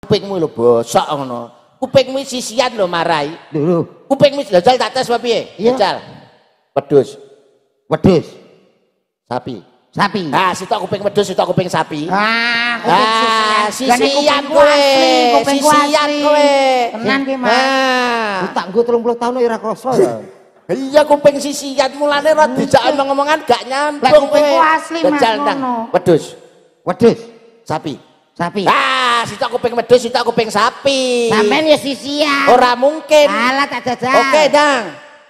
kupingmu lho bosok ngono. Kupingmu sisian lho marai. Lho, kupingmu jajal tak tes apa piye? Jajal. Wedhus. Wedhus. Sapi. Sapi. Ah, sitok kuping wedhus, sitok kuping sapi. Sisian kowe. Sisian kowe. Tenan ki, Mas. Tak nggo 30 tahun ora krasa ya. Iya kuping sisian mulane ora dijak omong-omongan gak nyambung kowe. Kupingku asli Mas ngono. Wedhus. Wedhus. Sapi. Sapi. Sitok kuping wedhus, sitok kuping sapi. Sampeyan ya sisian. Ora mungkin. Alah tak jajal. Oke, Dang.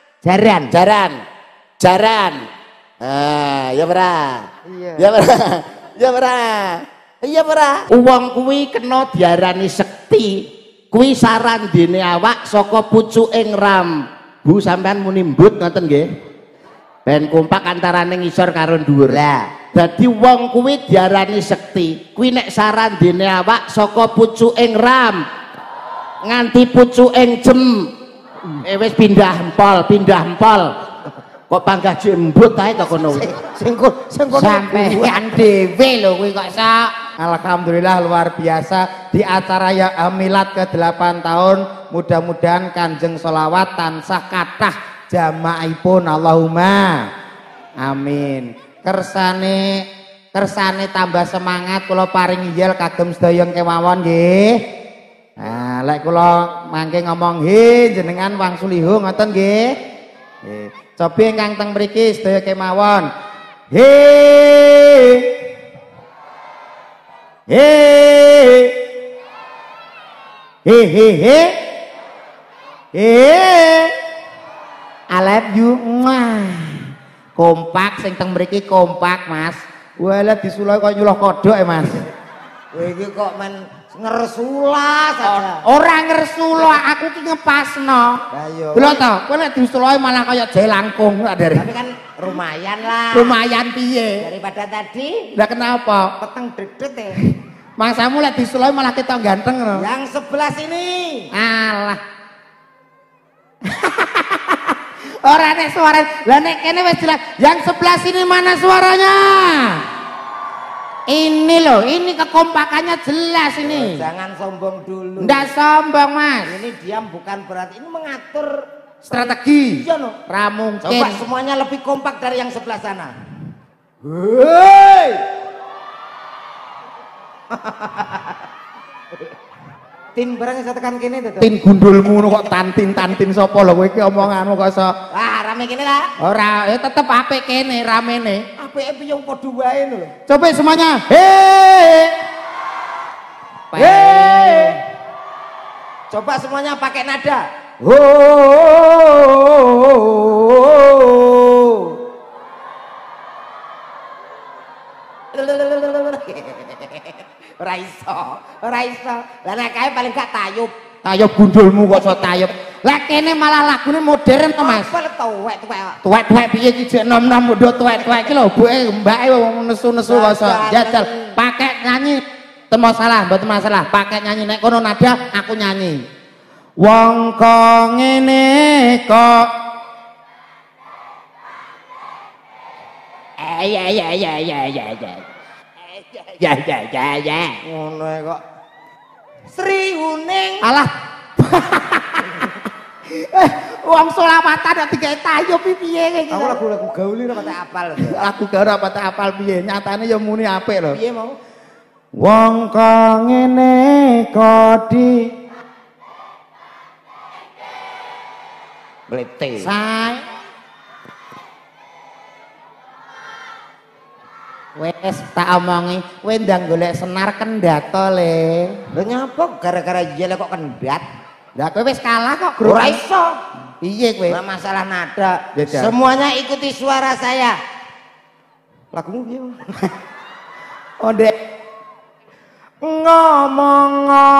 Jaran. Ya ora. Iya. Ya ora. Wong kuwi kena diarani sekti. Kuwi sarandene awak saka pucuking ram. Bu sampean muni mbut ngoten nggih. Ben kompak antarane ngisor karo dhuwur. Lah, dadi wong kuwi diarani sekti. Kuwi nek sarandene awak saka pucuking ram nganti pucuking jem. Wis pindah empol. Kok panggah jembut ae to kono. Sing kono sampeyan dhewe lho kuwi kok sok. Alhamdulillah luar biasa di acara ya milad ke-8 tahun. Mudah-mudahan Kanjeng Sholawat tansah kathah jamaahipun Allahumma amin. Kersane tambah semangat kula paring iyel kagem sedaya kemawon nggih. Nah, lek kula mangke ngomong jenengan wangsuliho ngoten nggih. Nggih. Cobi ingkang teng mriki sedaya kemawon. I love you. Kompak sing teng mriki kompak, Mas. Walah disulai kok nyuluh kodhok Mas. Kowe iki kok men ngersula saja. Ora ngersula, aku ki ngepasno. Ayo. Lho to, kowe nek disulai malah kaya jelangkung dari. Tapi kan lumayan lah. Lumayan piye? Daripada tadi. Lah kenapa? Peteng dedet ya. Mangsamu lek disulai malah kita ganteng lho. Yang sebelah sini. Alah. Ora nek suara. Lah nek kene wis jelas. Yang sebelah sini mana suaranya? Ini loh, ini kekompakannya jelas ini. Jangan sombong dulu. Nggak sombong, Mas. Ini diam bukan berarti ini mengatur strategi. Iya no. Ramungkin. Coba semuanya lebih kompak dari yang sebelah sana. Hei. Tin barang saya tekan kene to. Tin gundulmu kok tantin sapa lho kowe iki omonganmu kok iso. Wah, rame kene lah. Ora, ya tetep apik kene ramene. Apike piye padha wae lho. Coba semuanya. Coba semuanya pakai nada. Ora iso. Lah nek kae paling gak tayub. Tayub gundulmu kok iso tayub. Lah kene malah lagune modern to, Mas. Apa tuwek-tuwek. Tuwek-tuwek piye iki jek nom-nom nduk tuwek-tuwek iki lho, buke mbake wong nesu-nesu kok iso. Jajal pakai nyanyi temo salah, mboten masalah. Pakai nyanyi nek kono nada aku nyanyi. Wong kok ngene kok ya. Ngono kok. Sri Uning. Alah. Wong selawatan nek digawe tayub piye iki. Aku lagu gaul ora Pate apal. lagu gaul ora pate apal piye. Nyatane ya muni apik lho. Piye mau? Wong kok ngene kok di Blete. Say. Wes tak omongi, kowe ndang golek senar kendato le. Lho nyapa gara-gara iya kok kendat? Lah kowe wis kalah kok, Ora iso. Piye kowe? Ora masalah nada. Beda. Semuanya ikuti suara saya. Lagumu piye? Oh Dek. Ngomong.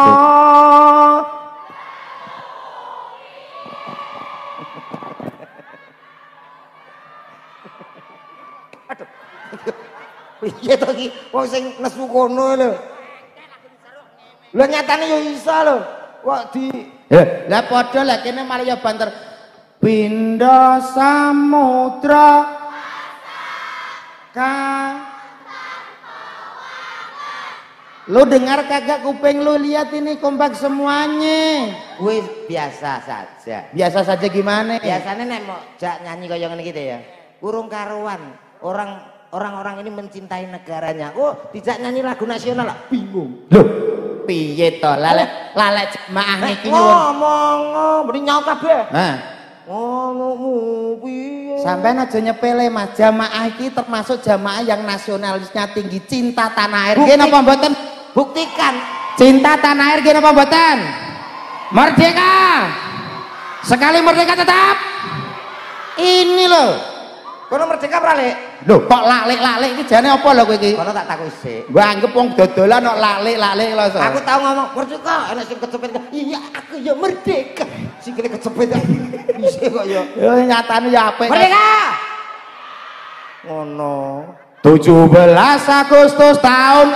Aduh. Piye to iki? Wong sing nesu kono lho. Lho nyatane yo iso lho. Kok di Lah padha lek kene malah ya banter. Pindha samudra ka Lu dengar kagak kuping lu, lihat ini kompak semuanya. Wis biasa saja. Biasa saja gimana? Biasanya nek mau jak nyanyi kaya ngene gitu ya. Kurung karuan. Orang-orang ini mencintai negaranya. Oh, dijak nyanyi lagu nasional lah, bingung. Loh, piye to? Lalek jemaah niki ngomong, mrene nyaut kabeh. Hah. Ngono piye? Sampeyan aja nyepele Mas, jamaah iki termasuk jamaah yang nasionalisnya tinggi, cinta tanah air. Nggih napa mboten? Buktikan. Cinta tanah air nggih napa mboten? Merdeka. Sekali merdeka tetap. Ini loh. Kono merdeka prale. Loh, kok lalik-lalik iki jane apa lho kowe iki? Kono tak takoki sik. Gua anggap wong dodolan kok lalik-lalik lho. Aku tahu ngomong merdeka, enak sing kecepet. Iya, aku ya merdeka. Sikile kecepet. Bisa kok ya. Yo nyatane ya apik. Merdeka. Ngono. 17 Agustus tahun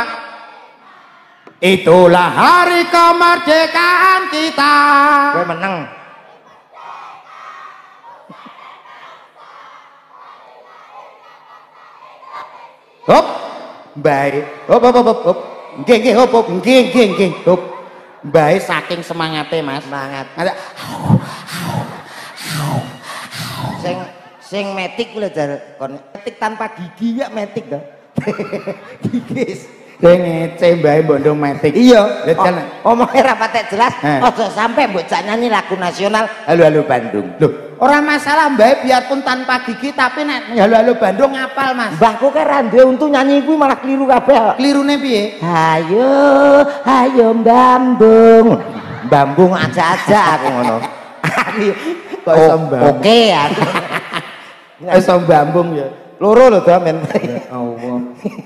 4. Itulah hari kemerdekaan kita. Kowe menang. Hop, baik. Hop. Nggih, hop. Nggih. Hop. Baik saking semangate, Mas. Semangat. Ada Sing metik ku lho jar kon metik tanpa gigi ya metik to. Gigis. sing ngece mbae bondo metik. Iya. Omongnya Omongnya ra patek jelas. Ojo sampai mbok jak nyanyi lagu nasional Halo Bandung. Loh, orang masalah mbae biarpun tanpa gigi tapi nek halo Bandung ngapal, Mas. Mbahku kan rande untuk nyanyi kuwi malah keliru kabeh. Klirune piye? Hayo Bambung. Bambung aja aku ngono. Kok iso mbambung? Oke aku. Iso mbambung ya. Loro lho damen. Ya Allah.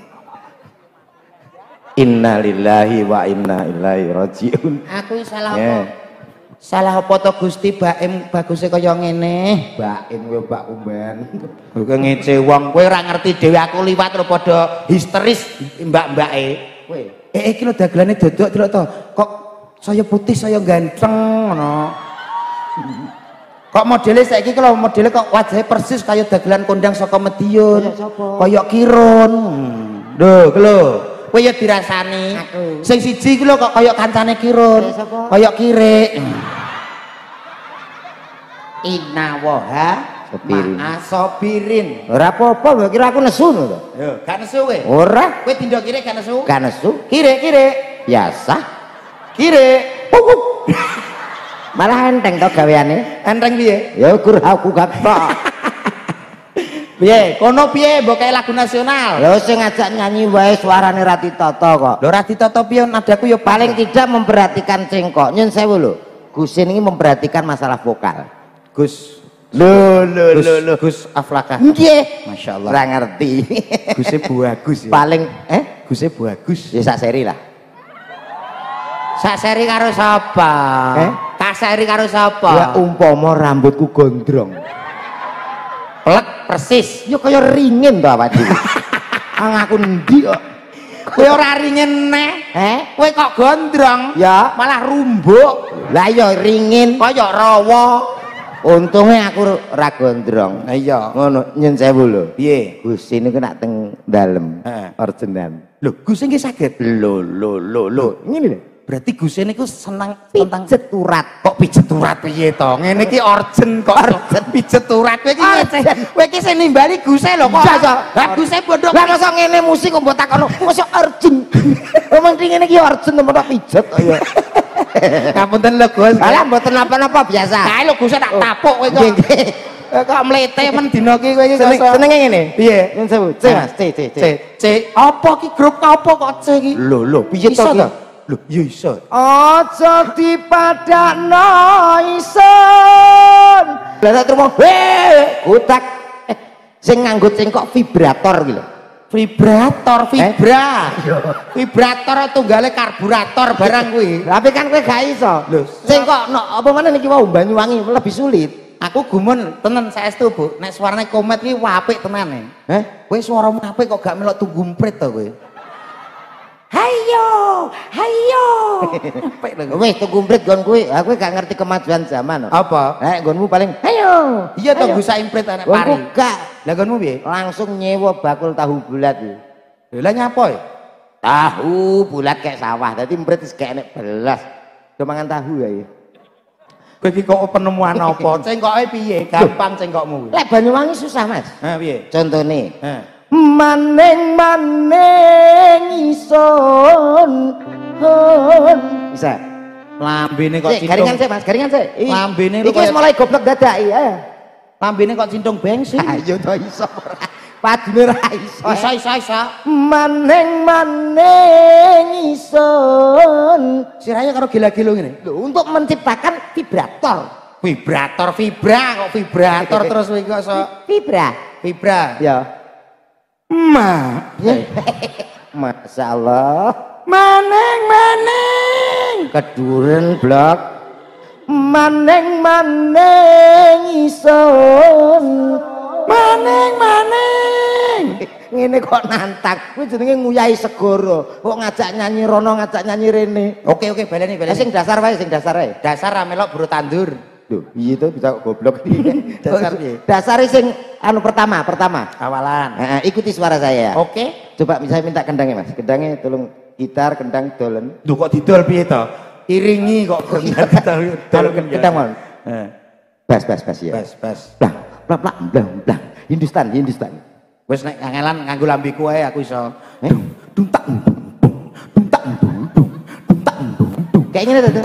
Innalillahi wa inna ilaihi rajiun. Aku salah apa? Salah apa to Gusti Baim bagusnya kaya ngene? Baim kowe Mbak Umban. Kowe ngece wong, kowe ora ngerti dhewe aku liwat lho padha histeris mbak-mbake. Kowe iki lho dagelane dodok delok to. Kok saya putih saya ganteng ngono. Kok modelnya saiki kalau modelnya kok wajahnya persis kaya dagelan kondang saka Medion. Kaya Kirun. Lho, lho. Kowe ya dirasani. Sing siji iki lho kok kaya kancane Kirun. Kaya Kire. Inawaha Sobirin. ora apa-apa mbok kira aku nesu lho. Yo, gak nesu kowe. Ora, Kowe tindak kire gak nesu? gak nesu. Kire. Biasa. Kire. Malah enteng to gaweane. Enteng piye? Ya ukur aku gak tok. Piye? Kono piye mbok kae lagu nasional? Lho sing ngajak nyanyi wae suarane Rati Toto kok. Lho Rati Toto piye nadaku ya Paling tidak memperhatikan cengkok. Nyun sewu lho. Gus ini memperhatikan masalah vokal. Gus. Lho. Gus Aflaka. Nggih. Masyaallah. Ora ngerti. Gusnya bagus ya. Paling Gusnya bagus. ya sak seri lah. Sak seri karo sapa? Tak seri karo sapa? Ya umpama rambutku gondrong. Plek persis. Ya kaya ringin to awak dhewe. Aku endi kok. Kowe ora ringin neh. Kowe kok gondrong? Ya Malah rumbuk. lah ya ringin Kaya rawa. untungnya aku ora gondrong. Iya. Ngono nyun sewu lho. Piye? Gus ini kena teng dalem ordenan. Lho, Gus iki saged. Lho. Ngene lho. Berarti Gus niku seneng tentang Pijet urat. kok pijet urat piye to? Ngene iki orjen kok. Orjen pijet urat kowe iki. Kowe iki sing nimbali Guse lho kok. Lah Guse bodho. Lah masa ngene musik kok mbok takono, masa urgen. Wong mending ngene iki urgen mbok pijet kok ya. Ngapunten lho Gus. Alah mboten napa-napa biasa. Kae lho Guse tak tapuk kowe kok. Kok mlete men dina iki kowe iki Senenge ngene. Piye? Nyun sewu. C Mas, C. C. Apa ki grup apa kok C iki? Lho, piye to ki? Lho, ya iso. Aja dipadakno ison. Lah tak terima. Utak sing nganggo cengkok vibrator ki lho. Vibrator, vibrator tunggale karburator barang kuwi. Tapi kan kowe gak iso. Lho, Cengkok no, apa mana niki wau Banyuwangi lebih sulit. aku gumun tenan saestu, Bu. Nek suarane komet iki apik tenan. Kowe suaramu apik kok gak melok tunggu mprit to kowe. Hayo. Apik lho. Wis tunggu mprit gon kuwi. Aku gak ngerti kemajuan zaman. Apa? Gonmu paling hayo. Iya to Gus imprit anak pari. Gonku gak Lah gonmu piye? langsung nyewa bakul tahu bulat. Lah nyapa? Tahu bulat kayak sawah, tadi mbret kayak enek belas. Do mangan tahu ya. Kowe iki kok penemuan apa? Cengkoke piye? Gampang cengkokmu. Lek Banyuwangi susah, Mas. Ha piye? Contone. Maning ison. Bisa. Lambene kok cintung. Garingan sih, Mas, garingan sih. Lambene iki wis mulai goblok dadak ya. Lambene kok cintung bensin. Ayo to iso. Padune ra iso. Isa. Maning ison. Sirahnya karo gila-gilo ngene. Lho, untuk menciptakan vibrator. Vibrator terus kowe kok iso vibra. Ya. Masya Allah. Maning keduren blok. Maning ison. Maning ngene kok nantang kuwi jenenge nguyahi segara kok ngajak nyanyi rono ngajak nyanyi rene. Oke baleni Sing dasar wae dasar ra melok buru tandur. Lho piye to bisa goblok Dasar piye? Dasare sing anu pertama Awalan. ikuti suara saya. Oke. Coba saya minta kendangnya, Mas. Kendangnya tolong gitar, kendang, dolen. Lho kok didol piye to? Iringi kok Kendang mon. Bas ya. Bas. Blang. Hindustan. Wis nek kangelan nganggo lambeku ae aku iso. Duntak. Kayak gini tuh.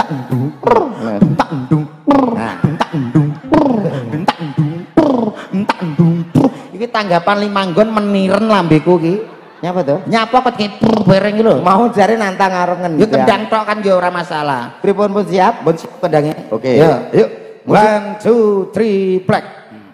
Iki tanggapan Limanggon meniren lambeku ki. Nyapa tuh? Nyapa kok bareng iki lho. Mau jare nantang arengen. Yo kendang tok kan yo ora masalah. Pripun pun siap? Pun siap kendangnya. Oke. Yuk. 1 2 3 plek.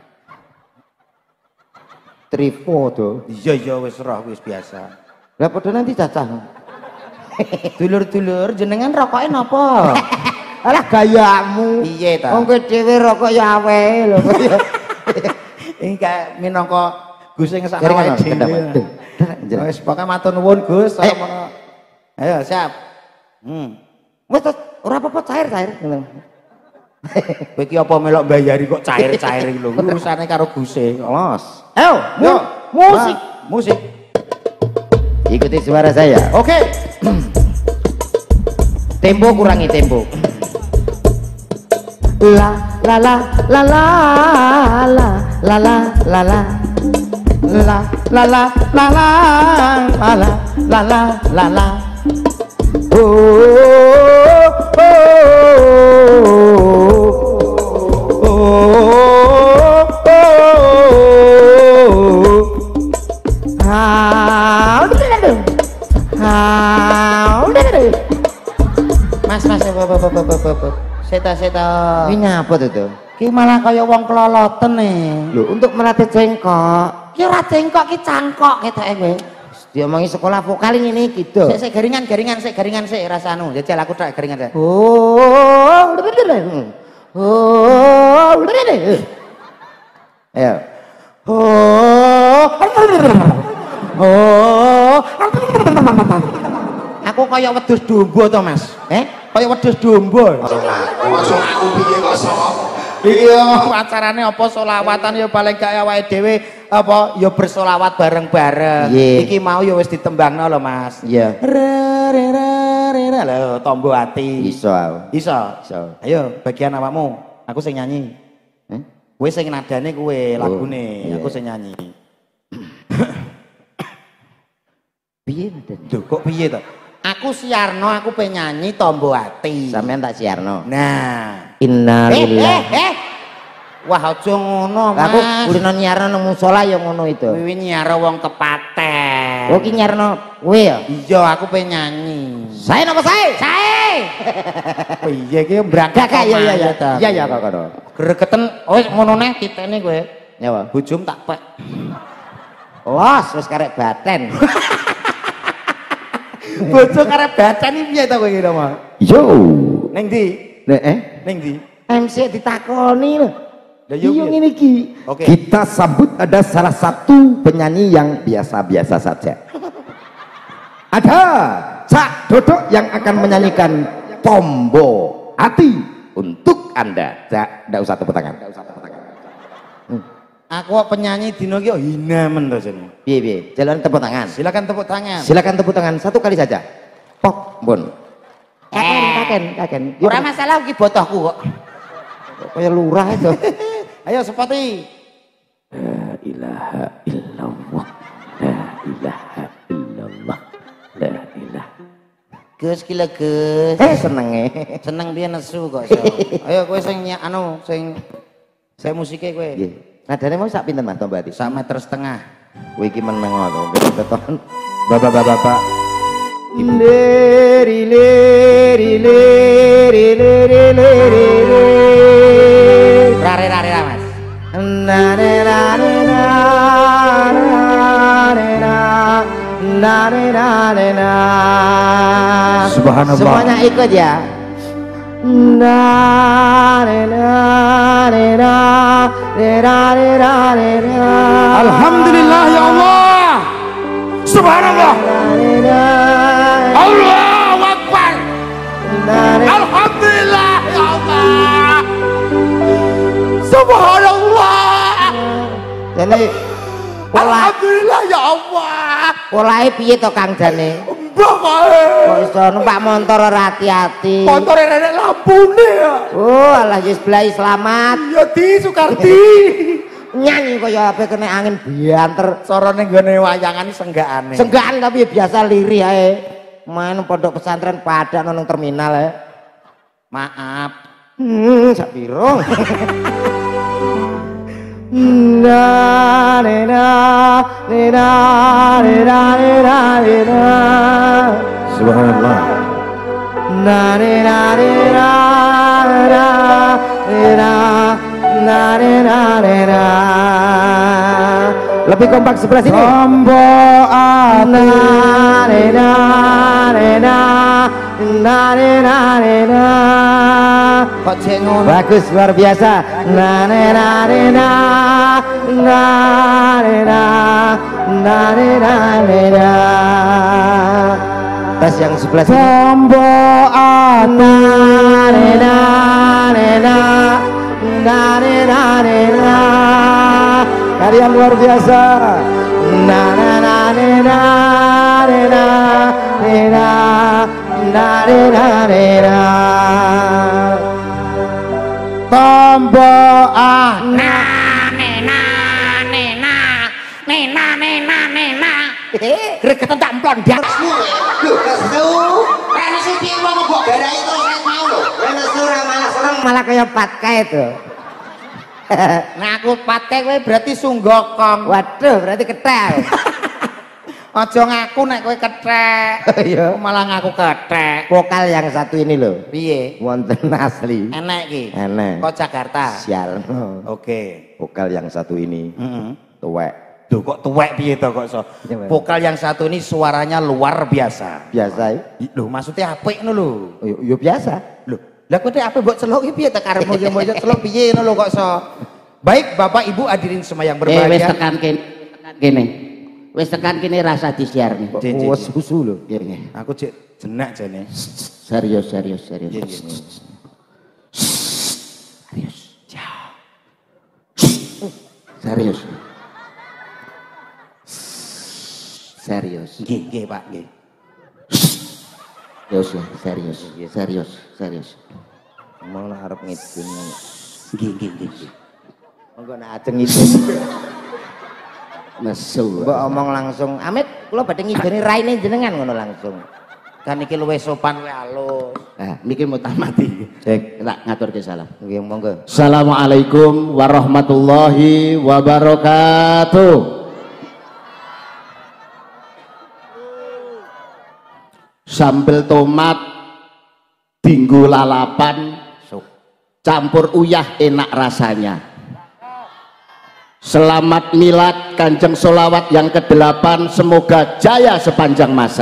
Trivo tuh. Iya wis roh wis biasa. Lah padha nanti cacah. Dulur-dulur jenengan rokoke napa? Alah gayamu. Piye ta? Wong kowe dhewe rokok ya awake lho. Iki kayak minangka Gus sing sak Garingan, awake dhewe. Wis pokoke matur nuwun Gus. Ayo siap. Wes ora apa-apa cair. Kowe iki apa melok mbayari kok cair-cair iki lho. Urusane karo Guse. Los. Ayo, musik. Ikuti suara saya. Oke. Tempo kurangi tempo. La la la la la la la la la la la la la la la la la la la Mas, seta. Ini apa tuh? Ki malah kaya wong keloloten nih. Loh, untuk melatih cengkok. Ki ora cengkok ki cangkok ketoke kowe. Diomongi sekolah vokal ini gitu. Sik garingan sik rasanu. Jajal aku tak garingan. Ayo. Aku kaya wedhus domba to, Mas. Kaya wedhus domba. Masuk aku piye kok sok. Iya, acarane apa selawatan ya paling gak awake dhewe apa ya bersolawat bareng-bareng. Iki mau ya wis ditembangno lho, Mas. Iya. Lho, tombo ati. Iso. Ayo, bagian awakmu. Aku sing nyanyi. Kowe sing nadane kowe lagune, aku sing nyanyi. Piye nadane? Lho, kok piye to? Aku siarno, aku penyanyi tombo ati. Sampeyan tak siarno. Nah, innalillahi. Wah, aja ngono, Mas. Aku kulino nyiarno nang musala ya ngono itu. Kuwi nyiaro wong kepaten. Oh, ki nyiarno kowe ya? Iya, aku penyanyi. Saya napa saya? Piye ki berangkat Iya kok. Gregeten, wis ngono neh titene kowe. Nyawa. Bojom tak pek. Los wis karek baten. Bojo karep baten iki piye to kowe iki, Mas? Yo. Ning ndi? Ning ndi? MC ditakoni lho. Lah yo ngene iki. Oke. Kita sambut ada salah satu penyanyi yang biasa-biasa saja. Ada Cak Dodok yang akan menyanyikan Tombo Hati untuk Anda. Cak, enggak usah tepuk tangan. Aku kok penyanyi dino iki hina men to jenenge. Piye? Jalan tepuk tangan. Silakan tepuk tangan. Silakan tepuk tangan satu kali saja. Pok, Bun. Kaken. Ora masalah iki botohku kok. Kayak lurah itu. Ayo sepati. La ilaha illallah. La ilaha illallah. La ilaha. Gus ki lho Gus. Senenge. Seneng piye nesu kok iso. Ayo kowe sing sing musike kowe. Nggih. Nadane mau sak pinten Mas Tombati? 1,5 meter. Kowe iki meneng to. Keton. Bapak-bapak. Leri leri leri leri leri. Rare Mas. Na na na na na na na. Subhanallah. Semuanya ikut ya. Na na na na. Alhamdulillah ya Allah. Subhanallah. Allahu Akbar. Alhamdulillah ya Allah. Subhanallah. Jadi Alhamdulillah ya Allah. polahe piye to Kang Jane? Mbah kae. Kok iso numpak motor ora hati-hati? Montore renek lampune ya. Oh, alah yes blai selamat. Ya di Sukarti. Nyanyi kaya ape kena angin bianter. Sorone nggone wayangan senggakane. Senggaan tapi biasa lirih ae. Main pondok pesantren padang nang terminal ae. Maaf. Sak piro? Na na na na na. Subhanallah. Na na na na na na. Lebih kompak sebelah sini. Tombo Na na na. kok cek ngono. Bagus, luar biasa. Na na na na na na na. Tes yang sebelah sini. Tombo Na na na. Kalian luar biasa. Na na na na na na. Tombo Gregetan tak mplondang. Malah kayak patkai itu. Nah aku patke kowe berarti sunggokong. Waduh, berarti ketel. Aja ngaku nek kowe kethek. Iya. Malah ngaku kethek. Vokal yang satu ini loh. Piye? Wonten asli. Enek ki. Enek. Kok Jakarta. Sial. Oke. Vokal yang satu ini. Heeh. Tuwek. Duh kok tuwek piye to kok so. Vokal yang satu ini suaranya luar biasa. Biasa ya? Loh maksudnya apik ngono lho. Yo biasa. Loh, lah kowe apik mbok celuk iki piye ta karepmu yo mbok celuk piye ngono lho kok so. Baik Bapak Ibu hadirin semua yang Wis berbahagia. tekan kene. Wis tekan kene rasa disiarne. Wes susu lho. Nggih, nggih. Aku cek jenak jane. Serius. Nggih, nggih, nggih. Serius. Serius. Nggih, nggih Pak, nggih. Serius. Emang lah harap ngidun. Nggih. Monggo nek ajeng ngidun. Nesu. Mbok omong langsung, Amit, kula badhe ngiduni raine jenengan ngono langsung. Kan iki luwih sopan luwih halus. Nah, niki mutamati. Cek. Tak ngaturke salam. Nggih, monggo. Assalamualaikum warahmatullahi wabarakatuh. Sambel tomat, dinggo lalapan, campur uyah enak rasanya. Selamat milad Kanjeng Solawat yang ke-8, semoga jaya sepanjang masa.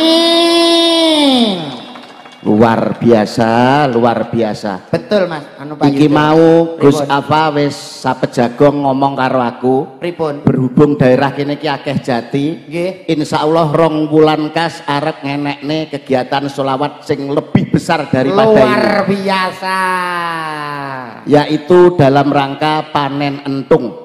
Amin. Luar biasa. Betul Mas, anu Pak Iki Yuda. mau Gus Pripun? Afa wis sapejagong ngomong karo aku. Pripun? Berhubung daerah kene iki akeh jati, Nggih. insyaallah 2 wulan kas arep ngenekne kegiatan sholawat sing lebih besar besar daripada luar ini. biasa, yaitu dalam rangka panen entung.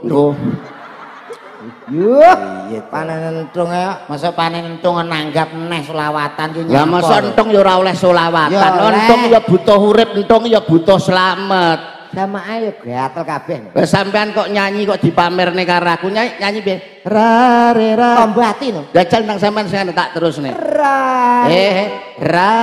iya panen entung ya, masa panen entung nanggap neh selawatan yo lah masa entung ya ora oleh selawatan, entung ya butuh urip, entung ya butuh slamet. sama ayo gatel kabeh. Wes sampean kok nyanyi kok dipamerne karo aku, nyanyi piye? Ra re ra. Tombati no. Jajal nang sampean sing tak terusne. Ra. Ra.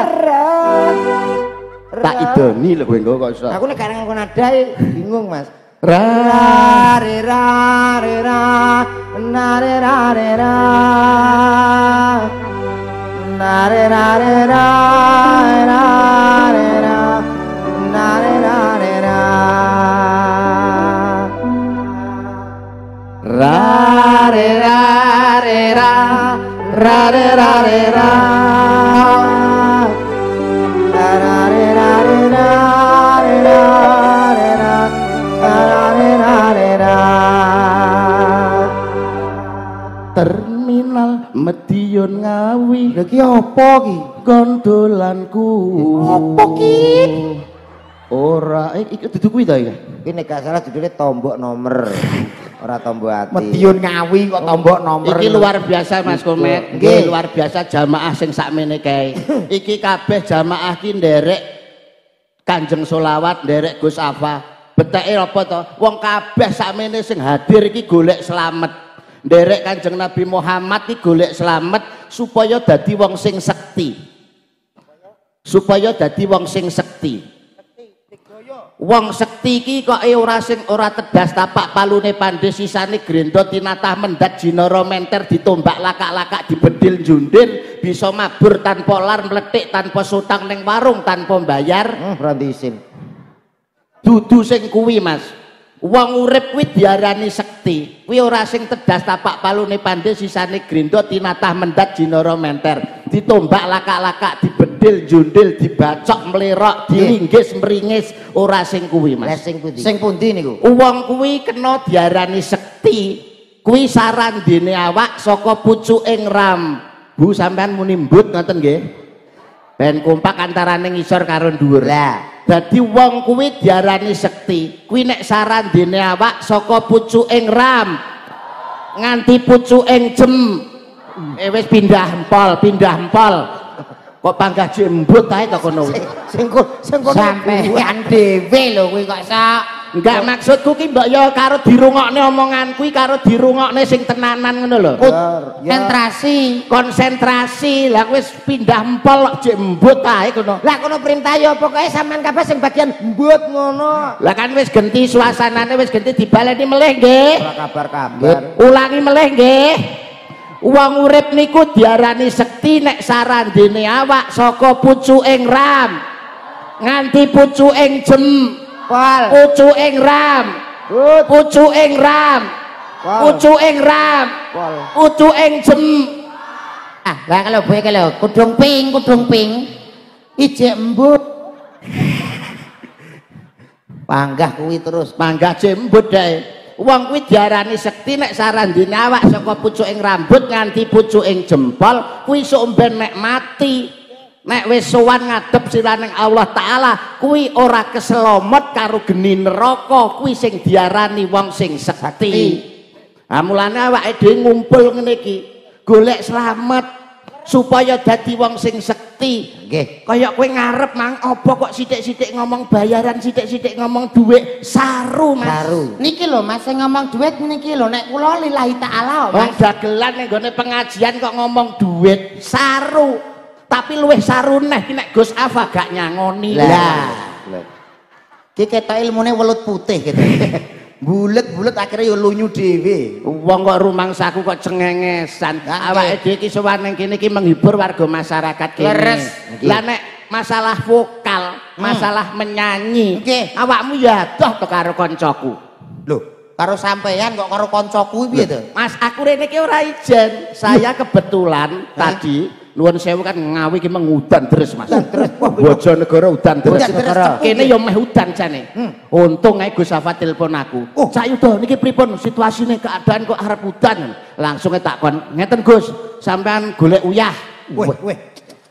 Tak idoni lho kowe kok iso. Aku nek gareng ngono nada bingung, Mas. Ra re ra re ra na re ra re ra na re ra re ra ra re ra na re ra re ra ra re ra re ra ra re ra re ra ra re ra re ra re ra Terminal Medion Ngawi. Lha ki apa ki? Gondolanku. Apa ki? Ora iki dudu kuwi ta iki. Iki nek gak salah judulnya tombok nomor. Ora tombok ati. Medion Ngawi kok tombok nomor. Iki luar biasa Mas Komet. Nggih, luar biasa jamaah sing sakmene kae. Iki kabeh jamaah ki nderek Kanjeng Solawat, nderek Gus Afa. Beteke apa to? Wong kabeh sakmene sing hadir iki golek slamet. Nderek Kanjeng Nabi Muhammad iki golek slamet supaya dadi wong sing sekti. Supaya dadi wong sing sekti. Wong sekti iki kok ora tedas tapak palune pandhe sisane grendo tinatah mendat jinara menter ditombak lakak-lakak dibedil jundil bisa mabur tanpa lar mletik tanpa sutang ning warung tanpa mbayar berarti isin. Dudu sing kuwi Mas. Wong urip kuwi diarani sekti. Kuwi ora sing tedas tapak palune pandhe sisane grendo tinatah mendat jinara menter ditombak lakak-lakak dibedil jundil dibacok mlerok dilinggis meringis ora sing kuwi Mas. Sing pundi? Sing pundi niku? Wong kuwi kena diarani sekti. Kuwi sarandene awak saka pucuking ram. Bu sampean muni mbut ngoten nggih. Ben kompak antarane ngisor karo dhuwur. Lah dadi wong kuwi diarani sekti. Kuwi nek sarandene awak saka pucuking ram nganti pucuking jem. Wis pindah empol. Kok panggah jembut ae to kono. Sing kono sampean dhewe lho kuwi kok sak. Enggak maksudku ki mbok ya karo dirungokne omongan kuwi karo dirungokne sing tenanan ngono lho. Konsentrasi. Lah wis pindah empol kok jembut ae kono. Lah kono perintah ya pokoke sampean kabeh sing bagian mbut ngono. Lah kan wis genti suasanane wis genti dibaleni melih nggih. Ora kabar-kabar. Ulangi melih nggih. Wong urip niku diarani sekti nek sarandene awak saka pucuking ram nganti pucuking jem. Pucuking ram. Pucuking ram. Pucuking ram. Pucuking jem. Ah, lah kalau kowe ki lho kudung ping. Ijek embut. Panggah kuwi terus, panggah jembut dae. Wong kuwi diarani sekti nek sarandine awak saka pucuking rambut nganti pucuking jempol kuwi sok mben nek mati. Nek wis sowan ngadep siraning Allah taala kuwi ora keselomot karo geni neraka, kuwi sing diarani wong sing sekti. Ha mulane awake dhewe ngumpul ngene iki golek slamet supaya dadi wong sing sekti. Nggih. Kaya kowe ngarep mang apa kok sithik-sithik ngomong bayaran, sithik-sithik ngomong dhuwit, saru Mas. Saru. Niki lho Mas sing ngomong dhuwit niki lho nek kula lillahi taala Mas. Dagelan ning gone pengajian kok ngomong dhuwit, saru. Tapi luwih saru neh nek Gus Afa gak nyangoni. Lah. Ki ketok ilmune welut putih gitu. Bulet-bulet akhirnya yo lunyu dhewe. Wong kok rumangsaku kok cengengesan. Awake dhewe iki sowan ning kene iki menghibur warga masyarakat kene. Lah nek masalah vokal, masalah menyanyi, awakmu ya adoh to karo koncoku. Lho, karo sampeyan kok karo koncoku piye to? Mas, aku rene iki ora ijen. Saya kebetulan tadi nuwun sewu kan Ngawi ki mengudan deres Mas. Bojonegoro udan deres. Kene ya meh udan jane. Untung ae Gus Afa telepon aku. Sayuda niki pripun situasine keadaan kok arep udan. Langsung tak kon ngeten Gus, sampean golek uyah. Weh.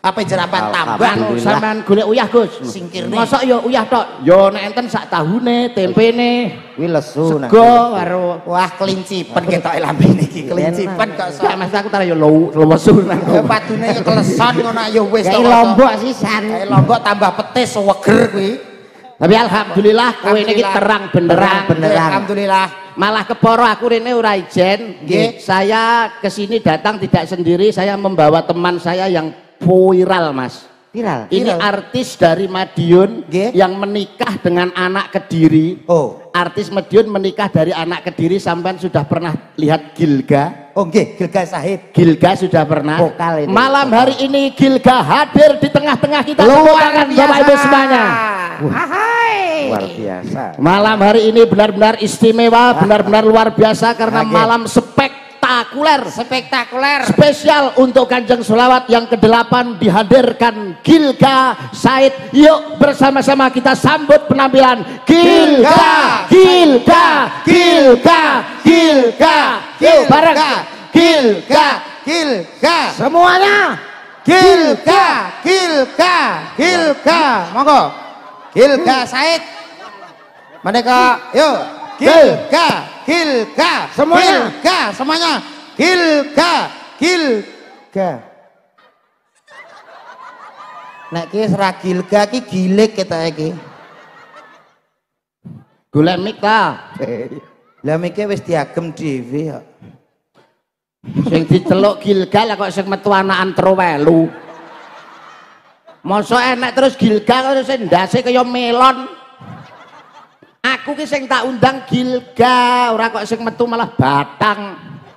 Apa jerapan tambah? Anu sampean golek uyah, Gus. Singkirne. Mosok ya uyah tok. Ya nek enten sak tahune, tempene, Kuwi lesu nang. sego karo Wah, kelincipen ketoke lambene iki. Kelincipen kok sok. Mas aku tar ya lesu nang. Ya padune ya kleson ngono ya wis Kayak to. lombok sisan. Kayak lombok tambah petis seweger kuwi. Tapi alhamdulillah kowe niki terang benderang. Alhamdulillah. Malah keporo aku rene ora ijen. Nggih. Saya kesini datang tidak sendiri, saya membawa teman saya yang viral, Mas. Viral. Ini artis dari Madiun Nggih. yang menikah dengan anak Kediri. Oh. Artis Madiun menikah dari anak Kediri, sampean sudah pernah lihat Gilga? Oh nggih, Gilga Sahid. Gilga sudah pernah. Vokal itu. Malam hari ini Gilga hadir di tengah-tengah kita. Luar Tepuk tangan, Bapak Ibu semuanya. Luar biasa. Malam hari ini benar-benar istimewa, benar-benar luar biasa karena Oke. malam spektakuler. Spektakuler. Spesial untuk Kanjeng Sholawat yang ke-8 dihadirkan Gilga Said. Yuk bersama-sama kita sambut penampilan Gilga, Gilga, Gilga, Gilga. Yuk bareng Gilga, Gilga. semuanya. Gilga, Gilga, Gilga. Monggo. Gilga Said. Mereka, yuk. Gilga, Gilga, Semuanya. Gilga, semuanya. Gilga, Gilga. Nek ki ora Gilga ki gilik ketoke iki. Golek mik ta. Lah mike wis diagem dhewe kok. Sing diceluk Gilga lah kok sing metu anakan trowelu. Mosok enek terus Gilga terus ndase kaya melon. Aku ki sing tak undang Gilga, ora kok sing metu malah batang.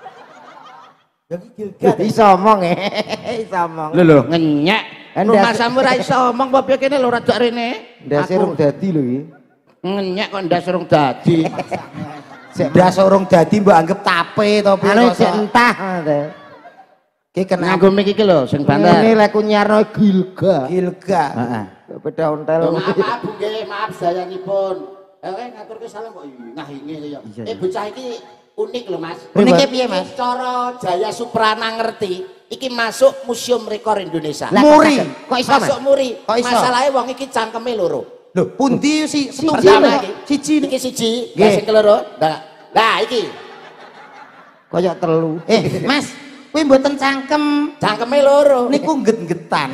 Gilga Iso omong iso omong. Lho ngenyek. Rumah Ndas- samu ra iso omong apa piye kene lho rada rene. Ndase Aku rung dadi lho iki. ngenyek kok ndas urung dadi. Sik ndas urung dadi mbok anggap tape to piye Anu kok. cek entah. Ki kena Nganggo mik iki lho sing Ini banter. lek ku nyarno Gilga. Gilga. Heeh. Beda ontel. Maaf Bu nggih, maaf sayanipun. Ngaturke salam kok ngahinge ya. Bocah iki unik lho Mas. Unike piye, Mas? Cara Jaya Suprana ngerti, iki masuk Museum Rekor Indonesia. Lah, Muri. Kok iso, Masuk Mas? muri. Kok iso? Masalahe wong iki cangkeme loro. Lho, pundi si Pertama iki. Siji. Iki siji, Nggih. lah sing keloro. Lah iki Koyok telu. Mas, kuwi mboten cangkem. cangkeme loro. Niku get-getan.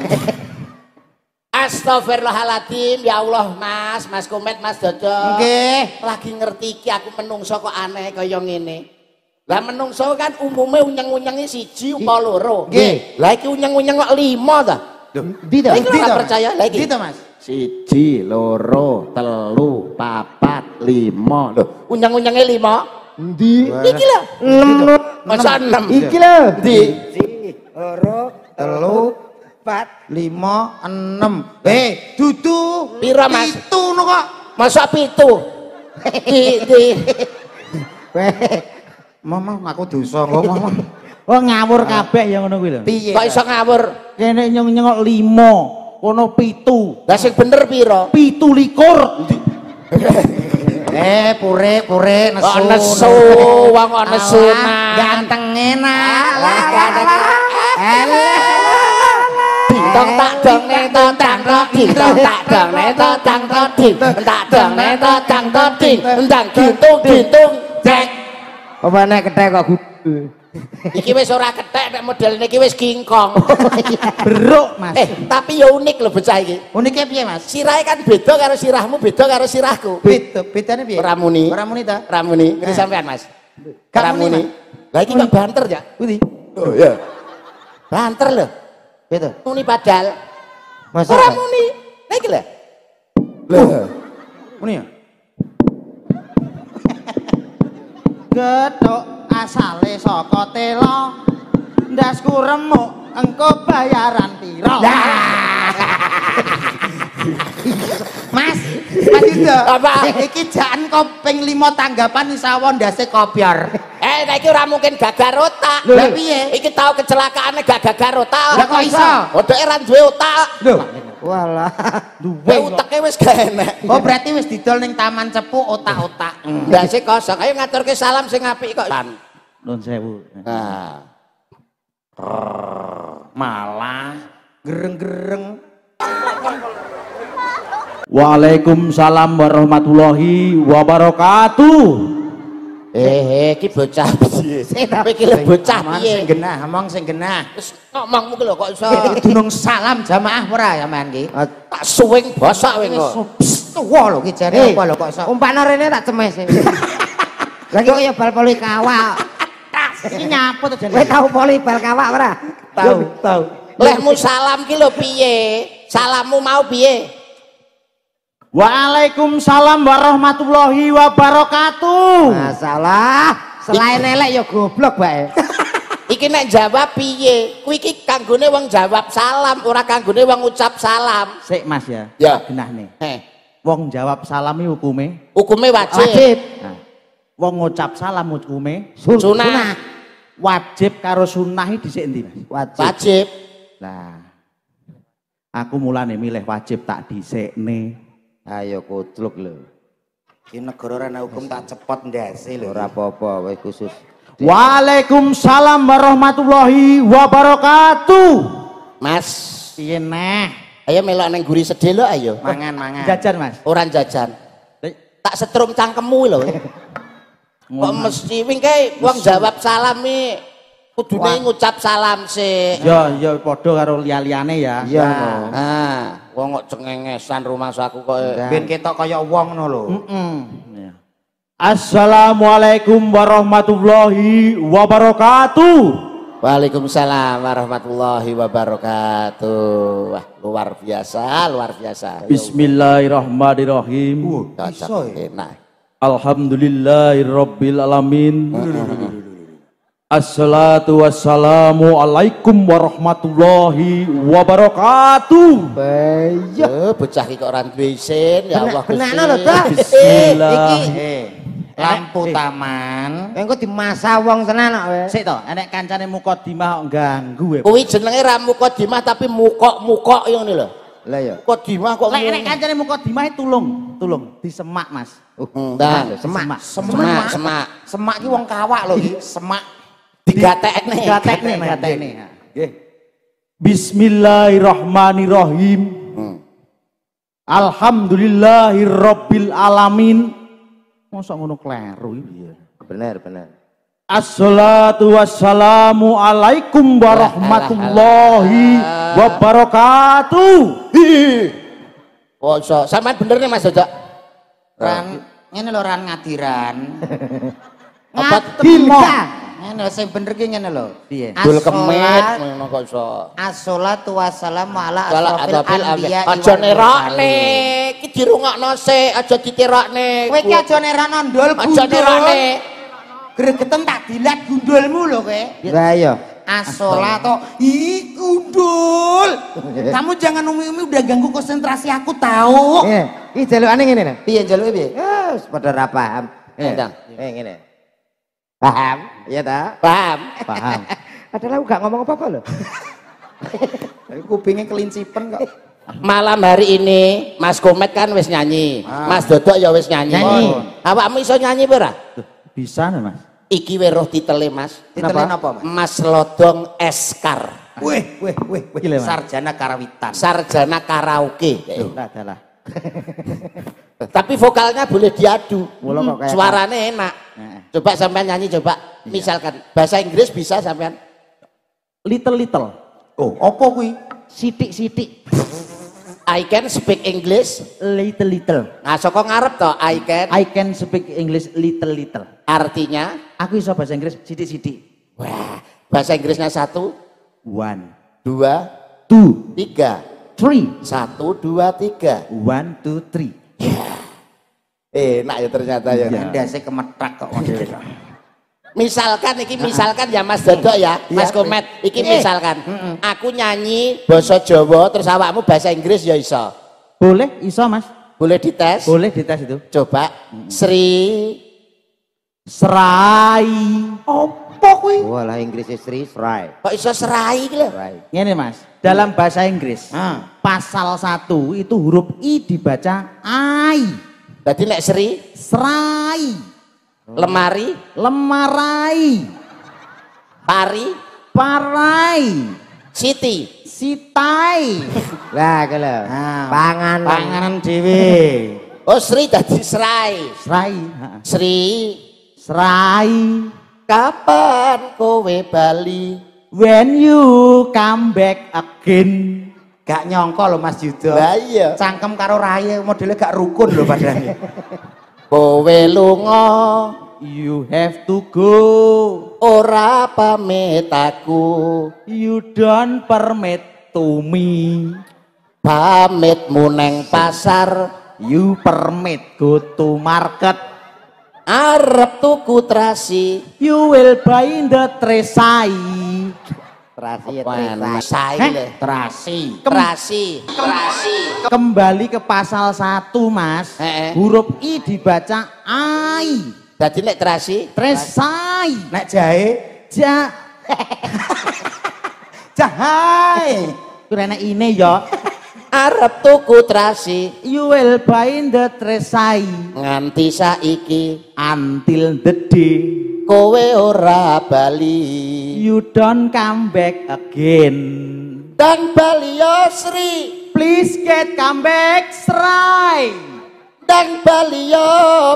Astagfirullahaladzim, ya Allah Mas Komet, Mas Dodo. Nggih. Lagi ngerti iki aku menungso kok aneh kaya ngene. Lah menungso kan umume unyeng-unyengi siji apa loro. Nggih. Lah iki unyeng-unyeng kok 5 ta. Ndi to? Iki ora percaya lah iki. Ndi to, Mas? Siji, loro, telu, papat, 5. Lho, unyeng-unyenge 5. Ndi? Iki lho. 6. Masa 6. Iki lho. Ndi? Loro, Telu, 4, 5, 6. Dudu. Pira, Mas? Itu no kok. Masa 7. Di Mama, aku dosa kok, Mama. Oh ngawur kabeh ya ngono kuwi lho. Piye? kok iso ngawur? Kene nyeng-nyengok 5, kono 7. Lah sing bener pira? 17. Pure nesu. Kok nesu, wong kok nesu. Ganteng enak. Dintong tak dong neto tang to dintong tak dong neto tang to ding tak dong neto tang to ding ndang gintung jek. Apa nek kethek kok gudu. Iki wis ora kethek nek model iki wis kingkong. Beruk, Mas. Tapi ya unik lho bocah iki. Unike piye, Mas? Sirahe kan beda karo sirahmu, beda karo sirahku. Bedane piye? Ora muni. Ora muni ta? Ramuni, ngerti sampean Mas. Gak muni, Ramuni. Lah iki kok banter ya? Pundi? Oh iya. Banter lho. Gitu. Muni padahal. Masa Ora muni. Lah iki lho. Muni ya? Gethuk asale saka tela. Ndasku remuk engko bayaran pira? Mas Yuda. Apa? Iki jan koping 5 tanggapan isawa ndase kopior. Nek iki ora mungkin gagar otak. Lah piye? Iki tau kecelakaane gak gagar otak. Lah kok iso? Odoke ora duwe otak. Lho, Walah. Duwe uteke wis gak enek. oh berarti wis didol ning taman cepu otak-otak. Ndase kosong. Ayo ngaturke salam sing apik kok. Nuwun sewu. Nah, Malah gereng-gereng. Waalaikumsalam warahmatullahi wabarakatuh. Iki bocah piye? Iki lho bocah piye? Sing genah, omong sing genah. Wis ngomongmu ki lho kok iso Dunung salam jamaah ora sampean ki. tak suwing bosok kowe kok. Tuwa lho ki jare apa lho kok iso. Umpana rene tak cemes. Lagi kaya bal poli kawak. Iki nyapu to jane. Kowe tau poli bal kawak ora? Tahu. Lehmu salam ki lho piye? Salammu mau piye? Waalaikumsalam warahmatullahi wabarakatuh. Masalah selain elek ya goblok bae. Iki nek jawab piye? Kuwi iki kanggone wong jawab salam, ora kanggone wong ngucap salam. Sik Mas ya. Ya. Genah nih. Wong Wong jawab salam iki hukume. hukume wajib. Nah, wong ngucap salam hukume Sunah. wajib karo sunah iki dhisik endi Mas? Wajib. Lah. Aku mulane milih wajib tak dhisikne. Ayo kutluk lho. Ki negara ana hukum tak cepot ndase lho. Ora apa-apa wis khusus. Waalaikumsalam warahmatullahi wabarakatuh. Mas, Piye neh? ayo melok nang guri sedhe lho ayo. Mangan. Jajan Mas. Orang jajan. Tak setrum cangkemmu lho. Kok mesti wingke wong jawab salam iki kudune ngucap salam sih. Ya padha karo liya-liyane ya. Iya. Ah, wong kok cengengesan rumahku kok. Ben ketok kaya wong ngono lho. Ya. Assalamualaikum warahmatullahi wabarakatuh. Waalaikumsalam warahmatullahi wabarakatuh. Wah, luar biasa. Bismillahirrahmanirrahim. Cocok, enak. Alhamdulillahirabbil alamin. Assalatu wassalamu alaikum warahmatullahi wabarakatuh. Bocah iki kok ora duwe isin, ya Allah Gusti. Benakno lho, Dah. Bismillah. Lampu taman. Engko dimasa wong tenan kok kowe. Sik to, enek kancane mukadimah kok ganggu kowe. Kuwi jenenge ra mukadimah tapi mukok-mukok ngene lho. Lah ya. Mukadimah kok Lek enek kancane mukadimah tulung disemak Mas. Nah, Semak. Semak ki wong kawak lho iki, semak. digatekne. Nggih. Bismillahirrahmanirrahim. Alhamdulillahirabbil alamin. Mosok ngono kleru iki. Bener. Assalatu wassalamu alaikum warahmatullahi wabarakatuh. Poso, sampean bener nih Mas Dodok. Ran ngene lho ran ngadiran. Ngene lho sing bener ki ngene lho. Piye? Dul kemit ngono kok iso. Assalatu wassalamu ala Asrofil asrofil anbiya. aja nerokne, iki dirungokno sik, aja ditirokne. Kowe ki aja nerokno ndul Aja gundul. nerokne. Gregeten tak dilat gundulmu lho kowe. Lah iya. Assolatu gundul. Kamu jangan umi-umi udah ganggu konsentrasi aku tahu. Iki jalukane ngene lho. Piye jaluke piye? Wes padha ra paham. Ngene. Paham? Iya ta? Paham? Paham. Padahal aku gak ngomong apa-apa loh. Kupingnya kelincipen kok. Malam hari ini Mas Komet kan wis nyanyi, Mas Dodok ya wis nyanyi. Awakmu iso nyanyi ora? Bisa nih Mas. Iki weruh titele Mas. Titele napa, Mas? Mas Lodong Eskar. Wih. Gile, Mas. Sarjana karawitan. Sarjana karaoke. Lah dalah. Tapi vokalnya boleh diadu. Mula kok kayak Suaranya enak. Coba sampean nyanyi coba. Misalkan bahasa Inggris bisa sampean. Little. Oh, apa kuwi? Sitik. I can speak English. Little. Nah, saka ngarep to I can speak English little. artinya Aku iso bahasa Inggris sidik. wah, bahasa Inggrisnya 1 1 2 2 3 3 1 2 3 1 2 3. enak ya ternyata ya. Ndase kemetrak kok model. Misalkan ya Mas Dodok ya, Mas Komet, iki misalkan aku nyanyi basa Jawa terus awakmu bahasa Inggris ya iso. Boleh, iso Mas. Boleh dites? Boleh dites itu. Coba Serai. Apa kuwi? Walah Inggris istri serai. Kok iso serai iki lho? Ngene Mas, dalam bahasa Inggris, pasal 1 itu huruf I dibaca I. Berarti nek Serai. Lemari, Parai. Parai, Siti, sitai. Lah iki lho. Panganan dhewe. Oh Sri dadi Srai. Srai. Sri, Srai. kapan kowe bali? When you come back again. Gak nyongko lho Mas Yudo. Lah iya. Cangkem karo raye modele gak rukun lho padane. Kowe lunga, You have to go. ora pamit aku. You don't permit to me. Pamitmu neng pasar, You permit go to market. arep tuku trasi. You will buy the tresai. Terasi Sai le. terasi. Trasi. Kembali ke pasal 1 Mas. Huruf I dibaca ai. Dadi nek trasi, Tresai. Nek jahe Jahai. Kurene ini ya. arep tuku trasi. You will buy the tresai Nganti saiki until the day kowe ora bali. you don't come back again. Dan bali yo Sri, Please get come back, Srai. dan bali yo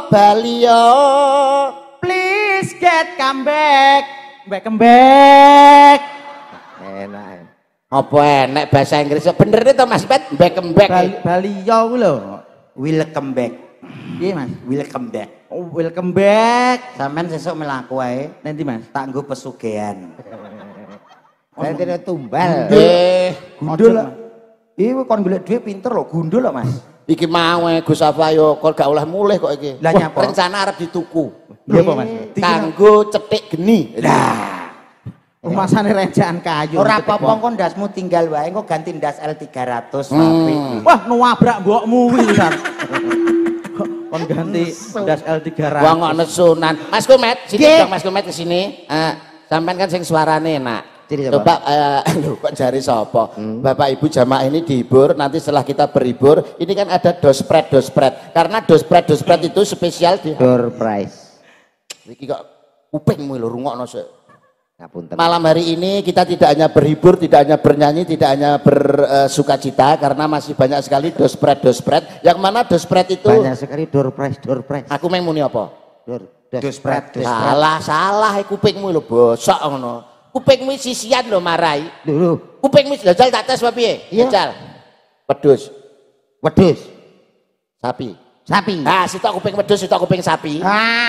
Please get come back. Come back. enak. Apa enek bahasa Inggris bener itu Mas Bet? Back. Bali yo lho. Welcome back. Piye Mas? Welcome back. Oh, welcome back. Sampeyan sesuk melaku ae. Nanti Mas. Tak nggo pesugihan. Saya tidak tumbal. Gundul lah. Iya kon golek duit pinter lho, gundul lho Mas. Iki mau Gus Safa yo kok gak oleh mulih kok iki. Lah nyapa? Rencana arep dituku. Iya apa Mas? Kanggo cetik geni. Lah, Rumasane renjaan kayu. ora apa-apa kok ndasmu tinggal wae kok ganti ndas L300 tapi. Wah, nuwabrak mbokmu kuwi kan. Kon ganti das L300. Wong kok nesunan. Mas Kumet, sini dong Mas Kumet ke sini. Sampean kan sing suarane enak. Coba lho kok jari sapa? Bapak Ibu jamaah ini dihibur, nanti setelah kita berhibur, ini kan ada dospret. Karena dospret itu spesial di Door price. iki kok kupingmu lho rungokno sik. Ngapunten. Malam hari ini kita tidak hanya berhibur, tidak hanya bernyanyi, tidak hanya bersukacita karena masih banyak sekali dospret. Yang mana dospret itu Banyak sekali door price. aku meng muni apa? Dospret. Salah kupingmu lho bosok ngono. Kupingmu sisian lho marai. Dulu. Kupingmu jajal tak tes apa piye? Iya. Jajal. Wedhus, Wedhus. sapi. Sapi. Sitok kuping wedhus, sitok kuping sapi.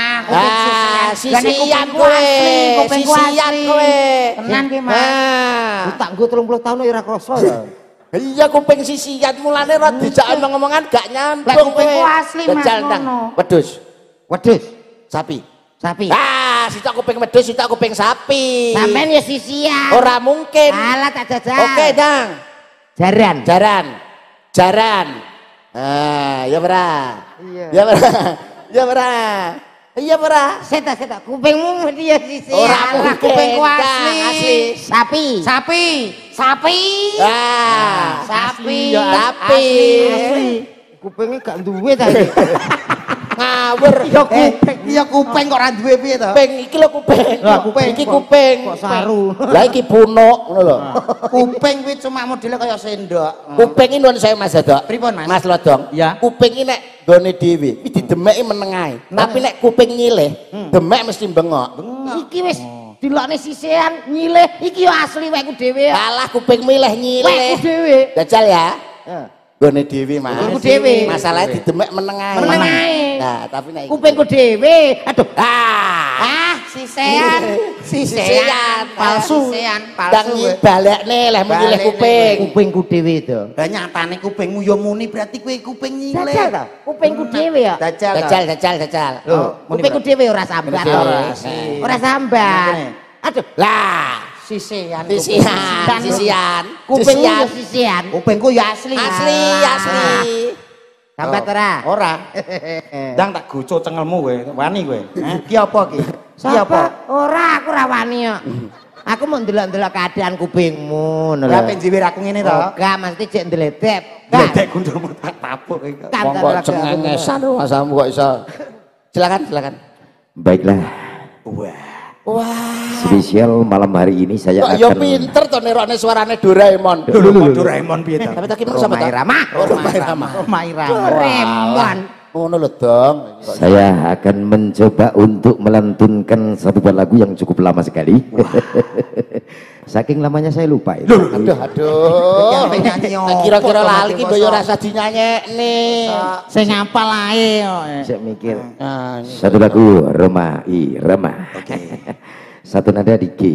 Sisian kowe. Sisian kowe. Tenan ki Mas. Tak nggo 30 tahun ora krasa ya. Iya kuping sisian mulane ora dijak omong-omongan gak nyambung kowe. kupingku asli, Mas, Jajal ndang. ngono. Wedhus, Wedhus. sapi. Sapi. Sitok kuping wedhus, sitok kuping sapi. Sampeyan ya sisian. Ora mungkin. Alah tak jajal. Oke, Dang. Jaran. Jaran. Ya bra. Iya. Ya bra. Iya bra. Seta. Kupingmu mesti ya sisian. Ora Alah, mungkin, kupingku Kang, asli. asli. Sapi. Sapi. Sapi. Kupingnya gak duwe ta iki. Ngawur. Iya kuping kok ora duwe piye to? Kuping iki lho kuping. Lah, kuping. Iki kuping. Kok saru. Lah iki punuk ngono lho. Kuping kuwi cuma modele kaya sendok. Kuping iki nuwun saya Mas Dodok. Pripun, Mas? Mas Lodong. Ya. Kuping iki nek gone dhewe iki didemeki meneng ae. Tapi nek kuping nyilih, demek mesti bengok. Iki wis dilokne sisian nyilih iki yo asli wekku dhewe. Kalah kuping milih nyilih. Wekku dhewe. Jajal ya. Gone dhewe Mas. Kupingku dhewe. Masalahnya didemek meneng ae. Meneng ae. Nah, tapi nek Kupingku dhewe. Aduh. Sisian. Palsu. Dang balekne leh menyilih kuping. Kupingku dhewe to. Lah nyatane kupingmu yo muni berarti kowe kuping nyilih. Dajal ta? Kupingku dhewe ya. Dajal. Loh, Kupingku dhewe ora sambat. Dhewe. Ora sambat. Aduh, Lah, sisian. sisian. kupingku yo sisian. Kupingku yo asli. Asli. Sambat ora? Ora. Ndang tak goco cengelmu kowe, wani kowe. Ki apa ki? Ki apa? Sapa? Ora, aku ora wani kok. Aku mau ndelok-ndelok keadaan kupingmu ngono lho. Lah penjiwir aku ngene to. Enggak, mesti cek ndeledep. Dedek gundulmu tak tapuk iki. Kan Wong kok cengengesan masamu kok iso. Silakan. Baiklah. Wah. Wah. Spesial malam hari ini saya Kok akan. ya pinter to nerone suarane Doraemon. Doraemon piye ta? Tapi tak kira sapa ta? Romai Rama. Romai Rama. Romai Rama. Doraemon. Ngono lho, Dong. Saya akan mencoba untuk melantunkan satu buah lagu yang cukup lama sekali. Saking lamanya saya lupa itu. Aduh. Kira-kira lali ki boyo rasa dinyanyekne. Sing apal ae kok. Saya mikir Nah, satu lagu Romai Rama. Satu nada di G.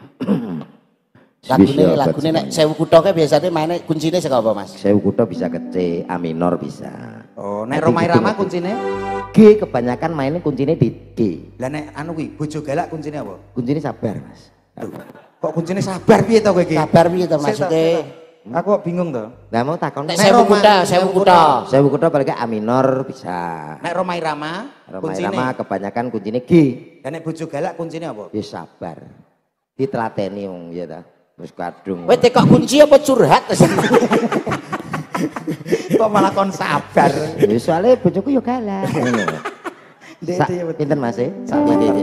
lagune nek Sewu Kutho ke biasanya mainnya kuncine saka apa, Mas? Sewu Kutho bisa ke C, A minor bisa. Oh, nek Romai Rama kuncine? G kebanyakan mainnya kuncinya di D. Lah nek anu kuwi bojo galak kuncine apa? Kuncinya sabar, Mas. Kok kuncine sabar piye to kowe iki? Sabar piye to maksudnya? Aku kok bingung to. Nggak mau takon. Nek Sewu Kutho, Sewu Kutho. Sewu Kutho paling A minor bisa. Nek Romai Rama Romai kuncine. Rama kebanyakan kuncinya G. Lah nek bojo galak kuncine apa? Ya sabar. Ditelateni wong ya ta. Wis kadung. Kowe tekok kunci apa curhat? Kok malah kon sabar. Ya soalnya bojoku ya galak. Pinten Mas? Sama Iya.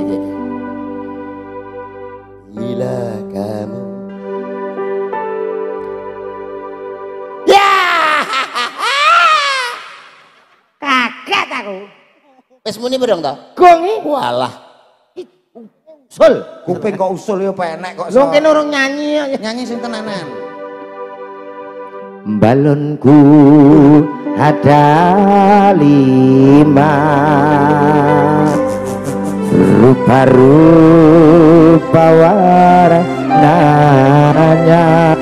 Bila kamu Kaget aku. wis muni berong to? Gongi. Walah. Sul. Kuping kok usul ya penek kok. Lu kene urung nyanyi. Nyanyi sing tenanan. Balonku ada 5, rupa-rupa warnanya,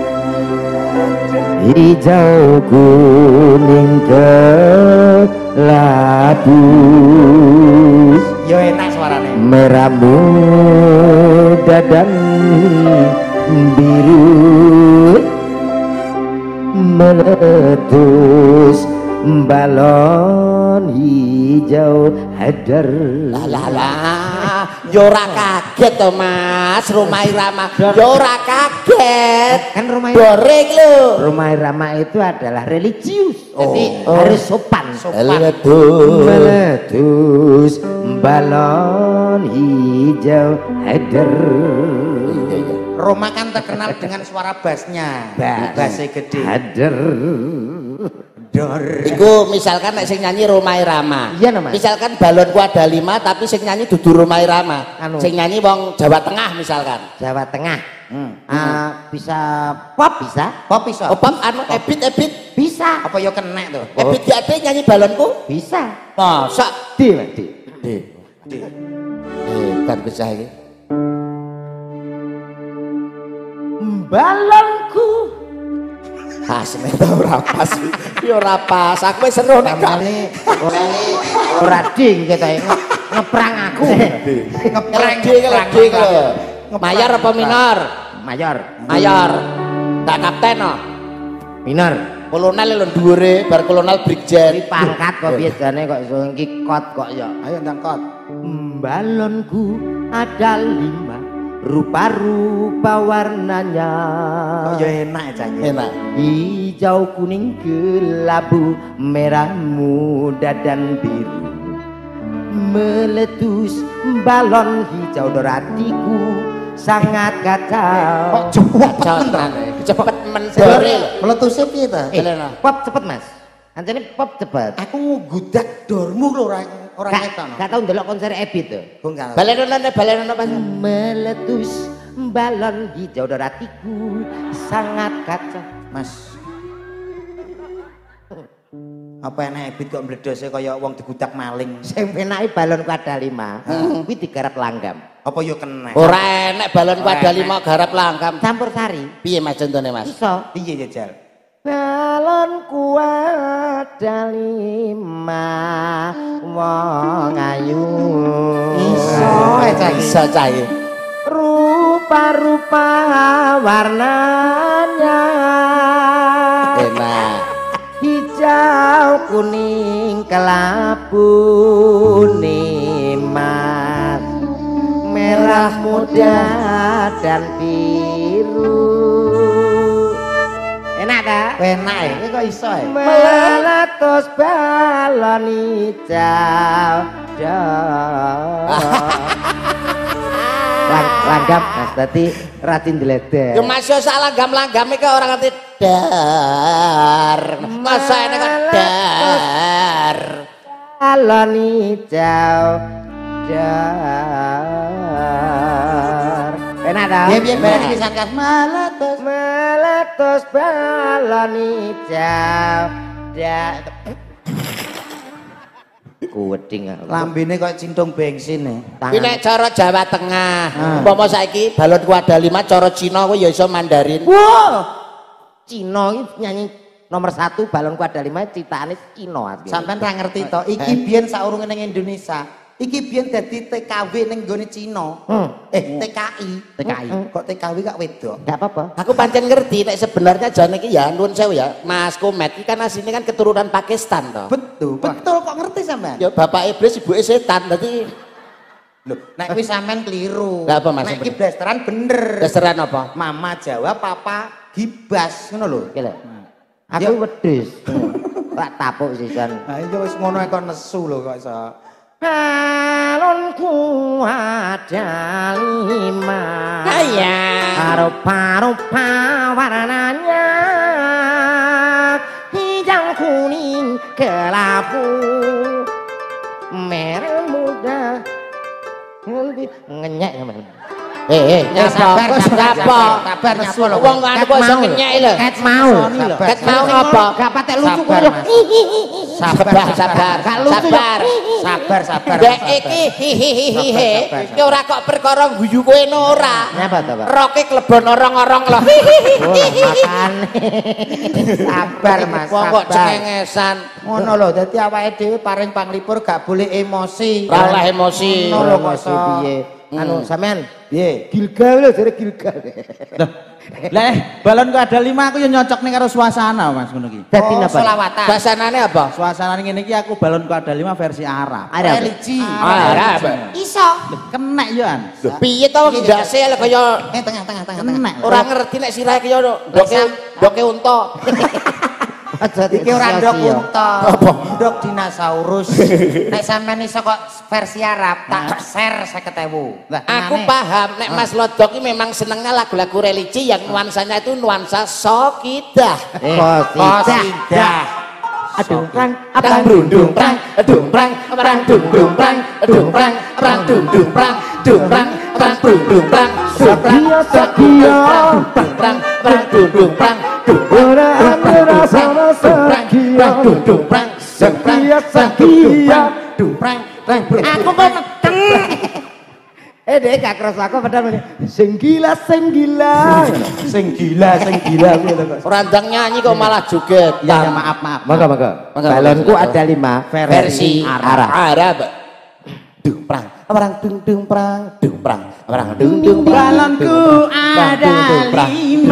hijau kuning kelabu, Yo enak suarane. merah muda dan biru, meletus balon hijau hadar. Lah, yo ora kaget to Mas, Romai Rama. Yo ora kaget. Kan Romai Goreng lho. Romai Rama itu adalah religius, jadi harus sopan. Meletus balon hijau hadar. Roma kan terkenal dengan suara bassnya. Bassnya gede. Hadar. Dor. Iku misalkan nek sing nyanyi Romai Rama. Iya, no, Mas. Misalkan balonku ada 5 tapi sing nyanyi dudu Romai Rama. Anu. Sing nyanyi wong Jawa Tengah misalkan. Jawa Tengah. Bisa pop bisa? Pop iso. Opam anu ebit Bisa. Apa yo kenek tuh? ebit diate nyanyi balonku. Bisa. Masa D, Mas, D. kan pecah iki. Balonku. Asme ta ora pas. Yo ora pas. Aku wis seru nek gak Ora ding ketoke ngeprang aku. Ngepreng lho. Mayor apa minor? Mayor. Mayor. Tak kapten no. Minor. Kolonel lho dhuwure bar kolonel brigjen. Pangkat kok biasane kok iso ngikot kok ya. Ayo ndangkot. Balonku ada 5, rupa-rupa warnanya, Kok yo enak jange. Enak. hijau kuning kelabu, merah muda dan biru, meletus balon hijau doratiku sangat kacau. Cepet mendore lho. Meletuse piye ta? Pop cepet Mas. Anjane pop cepet. Aku gudak dormu lho ora ngetan. Gak tau ndelok konser Ebit tuh. Balenono pas. Meletus balon hijau doratiku sangat kacau. Mas. Apa enak ebit kok mledose kaya wong digudak maling. Sing penake balonku ada 5, kuwi digarap langgam. Apa yo kenek? Ora enek balonku ada 5 garap langkam. Campur sari. Piye Mas contone Mas? Iso. Piye ya Jal? Balonku ada 5, wong ayu. Iso cah iki. Rupa-rupa warnanya, Enak. hijau kuning kelabu nih Mas, merah muda dan biru. Enak ta? Enak ya, ini kok iso ya? Meletus balon hijau. Langgam Mas dadi Ratin Dledek. Ya Mas yo sak langgam-langgame ke ora ngerti dar. Masa enek kok dar. Balon hijau dar. Enak ta? Piye bareng iki Sankas meletus Meletus balon hijau dar. Kuweding lambene kok cintung bensin e. Iki nek cara Jawa Tengah, umpama saiki balonku ada 5 cara Cina kuwi ya iso Mandarin. Wow. Cina iki nyanyi nomor 1 balonku ada 5 citane Cina asline. Sampeyan ra ngerti to, iki biyen saurunge ning Indonesia. Iki biyen dadi TKW ning nggone Cina. TKI. Kok TKW gak wedok? Enggak apa-apa. Aku pancen ngerti nek sebenarnya jane iki ya nuwun sewu ya, Mas Komet iki kan asline kan keturunan Pakistan to. Betul kok ngerti sampean. Ya bapak iblis ibuke setan dadi Lho, nek kuwi sampean keliru. Lah apa Mas? Nek iki blasteran bener. Keseran apa? Mama Jawa, papa Gibas, ngono lho. Iki lho. Aku wedhus. Tak tapuk sisan. Ha iki wis ngono kok nesu lho kok iso. Balonku ada 5. Iya. Rupa-rupa warnanya hijau kuning kelabu merah muda ngenyek Sabar. nesu lho. Wong anu kok iso ngenyek lho. ket mau apa? gak patek lucu kok Sabar. Dek iki hihihihi. Iki ora kok perkara guyu kowe ora. Napa to, Pak? Roke klebon orong-orong lho. Makane sabar Mas, Wong kok sabar. cengengesan. Ngono lho, dadi awake dhewe paring panglipur gak boleh emosi. Ora oleh emosi. Ngono lho kok iso. Piye? Anu sampean Piye? Gilgal lho jare Gilgal. Lah, balon kok ada 5 aku yo nyocok ning karo suasana Mas ngono iki. Dadi napa? Selawatan. Basanane apa? Suasana ngene iki aku balon kok ada 5 versi Arab. Religi. Arab. Iso. Kenek yo an. Lho piye to ndase kaya Tengah. Kenek. ora ngerti nek sirahe kaya doke unta. Iki ora ndok unta. Ndok dinosaurus. Nek sampean iso kok versi Arab tak share 50.000. Lah, Aku paham nek Mas Lodok ini memang senengnya lagu-lagu religi yang nuansanya itu nuansa sokidah. Qasidah. Aduh, prang, Prang brundung prang, dung prang, prang dung prang, dung prang, prang dung prang, prang brundung prang, Sekia sekia prang, prang dung prang, ora antara sama sekia dung prang, sekia sekia prang, aku kok meteng dek gak keros aku padahal sing gila Sing gila kuwi lho kok. Randang nyanyi kok malah joget. Ya maaf. maka balonku ada 5 Versi Arab. Arab. Dung prang, prang dung prang, prang dung Balonku ada 5